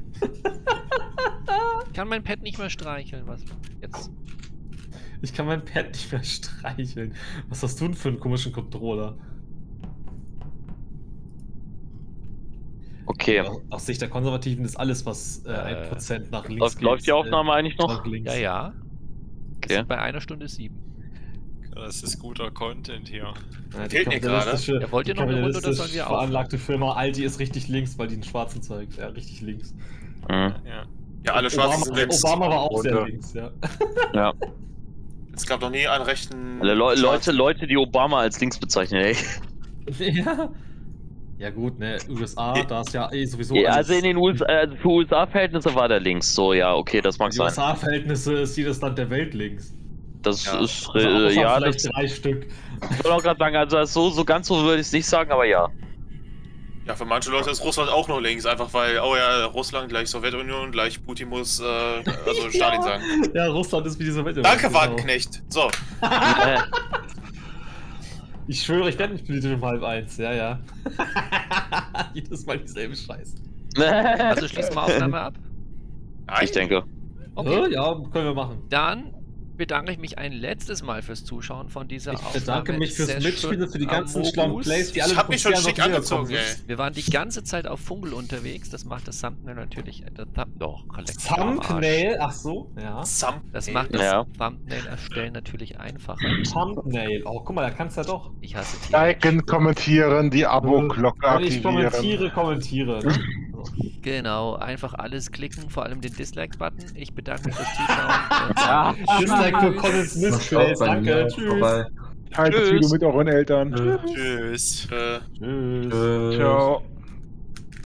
B: Ich kann mein Pet nicht mehr streicheln. Was jetzt?
H: Ich kann mein Pad nicht mehr streicheln. Was hast du denn für einen komischen Controller?
A: Okay.
H: Aus Sicht der Konservativen ist alles, was äh, ein Prozent nach links
A: Läuft, läuft die
H: geht,
A: Aufnahme eigentlich
H: äh,
A: noch?
H: nach links.
B: Ja, ja.
A: Okay.
B: Sind bei einer Stunde sieben.
F: Das ist guter Content hier.
H: Ja, die
D: Fehlt mir gerade.
H: kapitalistische-
B: Ja, wollt ihr
H: die
B: noch eine Runde oder
H: kapitalistisch
B: sollen wir aufhören?
H: veranlagte Firma Aldi ist richtig links, weil die den Schwarzen zeigt. Ja, richtig links.
A: Mhm.
F: Ja.
D: Ja, alle Schwarzen sind
H: Obama,
D: links.
H: Obama war auch sehr
I: Runter.
H: links, ja.
A: Ja.
D: Es gab noch nie einen rechten.
A: Le Le Leute,
D: Schwarzen.
A: Leute, die Obama als links bezeichnen, ey.
H: ja. Ja gut, ne, U S A, da ist ja eh sowieso
A: Ja,
H: alles-
A: also in den U S A, also für U S A-Verhältnisse war der links. So, ja, okay, das mag
H: die
A: sein.
H: U S A-Verhältnisse ist jedes Land der Welt links.
A: Das
D: Ja.
A: ist,
H: Also
A: äh,
H: außer
A: ja,
H: vielleicht
A: das,
H: drei Stück.
A: ich wollte auch gerade sagen, also das so, so ganz so würde ich es nicht sagen, aber ja.
D: Ja, für manche Leute ist Russland auch noch links, einfach weil, oh ja, Russland gleich Sowjetunion, gleich Putin muss, äh, also Stalin sagen.
H: Ja, Russland ist wie die Sowjetunion.
D: Danke,
H: Genau.
D: Wagenknecht. So.
A: Äh,
H: Ich schwöre, ich werde nicht politisch um halb eins, ja, ja. Jedes Mal dieselbe Scheiße.
B: Also schließen wir Aufnahme ab.
D: Nein.
A: ich denke.
B: Okay.
H: Äh, ja, können wir machen.
B: Dann bedanke ich mich ein letztes Mal fürs Zuschauen von dieser
H: Ich bedanke mich fürs
B: Aufnahmesession
H: Mitspielen, für die ganzen
B: Amogus.
H: schlauen Plays, die alle
D: Ich hab mich schon
H: bisher noch
D: schick
H: wiedergekommen
D: angezogen,
H: sind.
D: ey.
B: Wir waren die ganze Zeit auf Funkel unterwegs. Das macht das Thumbnail natürlich. Äh, das Thumb doch, Kollektor am Arsch.
H: Thumbnail, ach so, ja.
D: Sam.
B: Das macht das
A: Ja.
B: Thumbnail erstellen natürlich einfacher.
H: Thumbnail. Oh, guck mal, da kannst du ja doch.
B: Ich hasse Tiere.
I: Liken, kommentieren, die Abo-Glocke
H: Wenn ich
I: aktivieren.
H: kommentiere, kommentiere. Ne? So.
B: Genau, einfach alles klicken, vor allem den Dislike-Button. Ich bedanke mich fürs Zuschauen. Und sage
H: Dislike für Conan Smith
E: Man schaut
H: Plays,
E: bei
H: danke,
E: mir
H: tschüss.
E: vorbei.
I: Teilt das
A: Tschüss.
I: Video mit euren Eltern.
F: Tschüss.
D: Äh,
H: Tschüss.
E: Tschüss.
I: Ciao.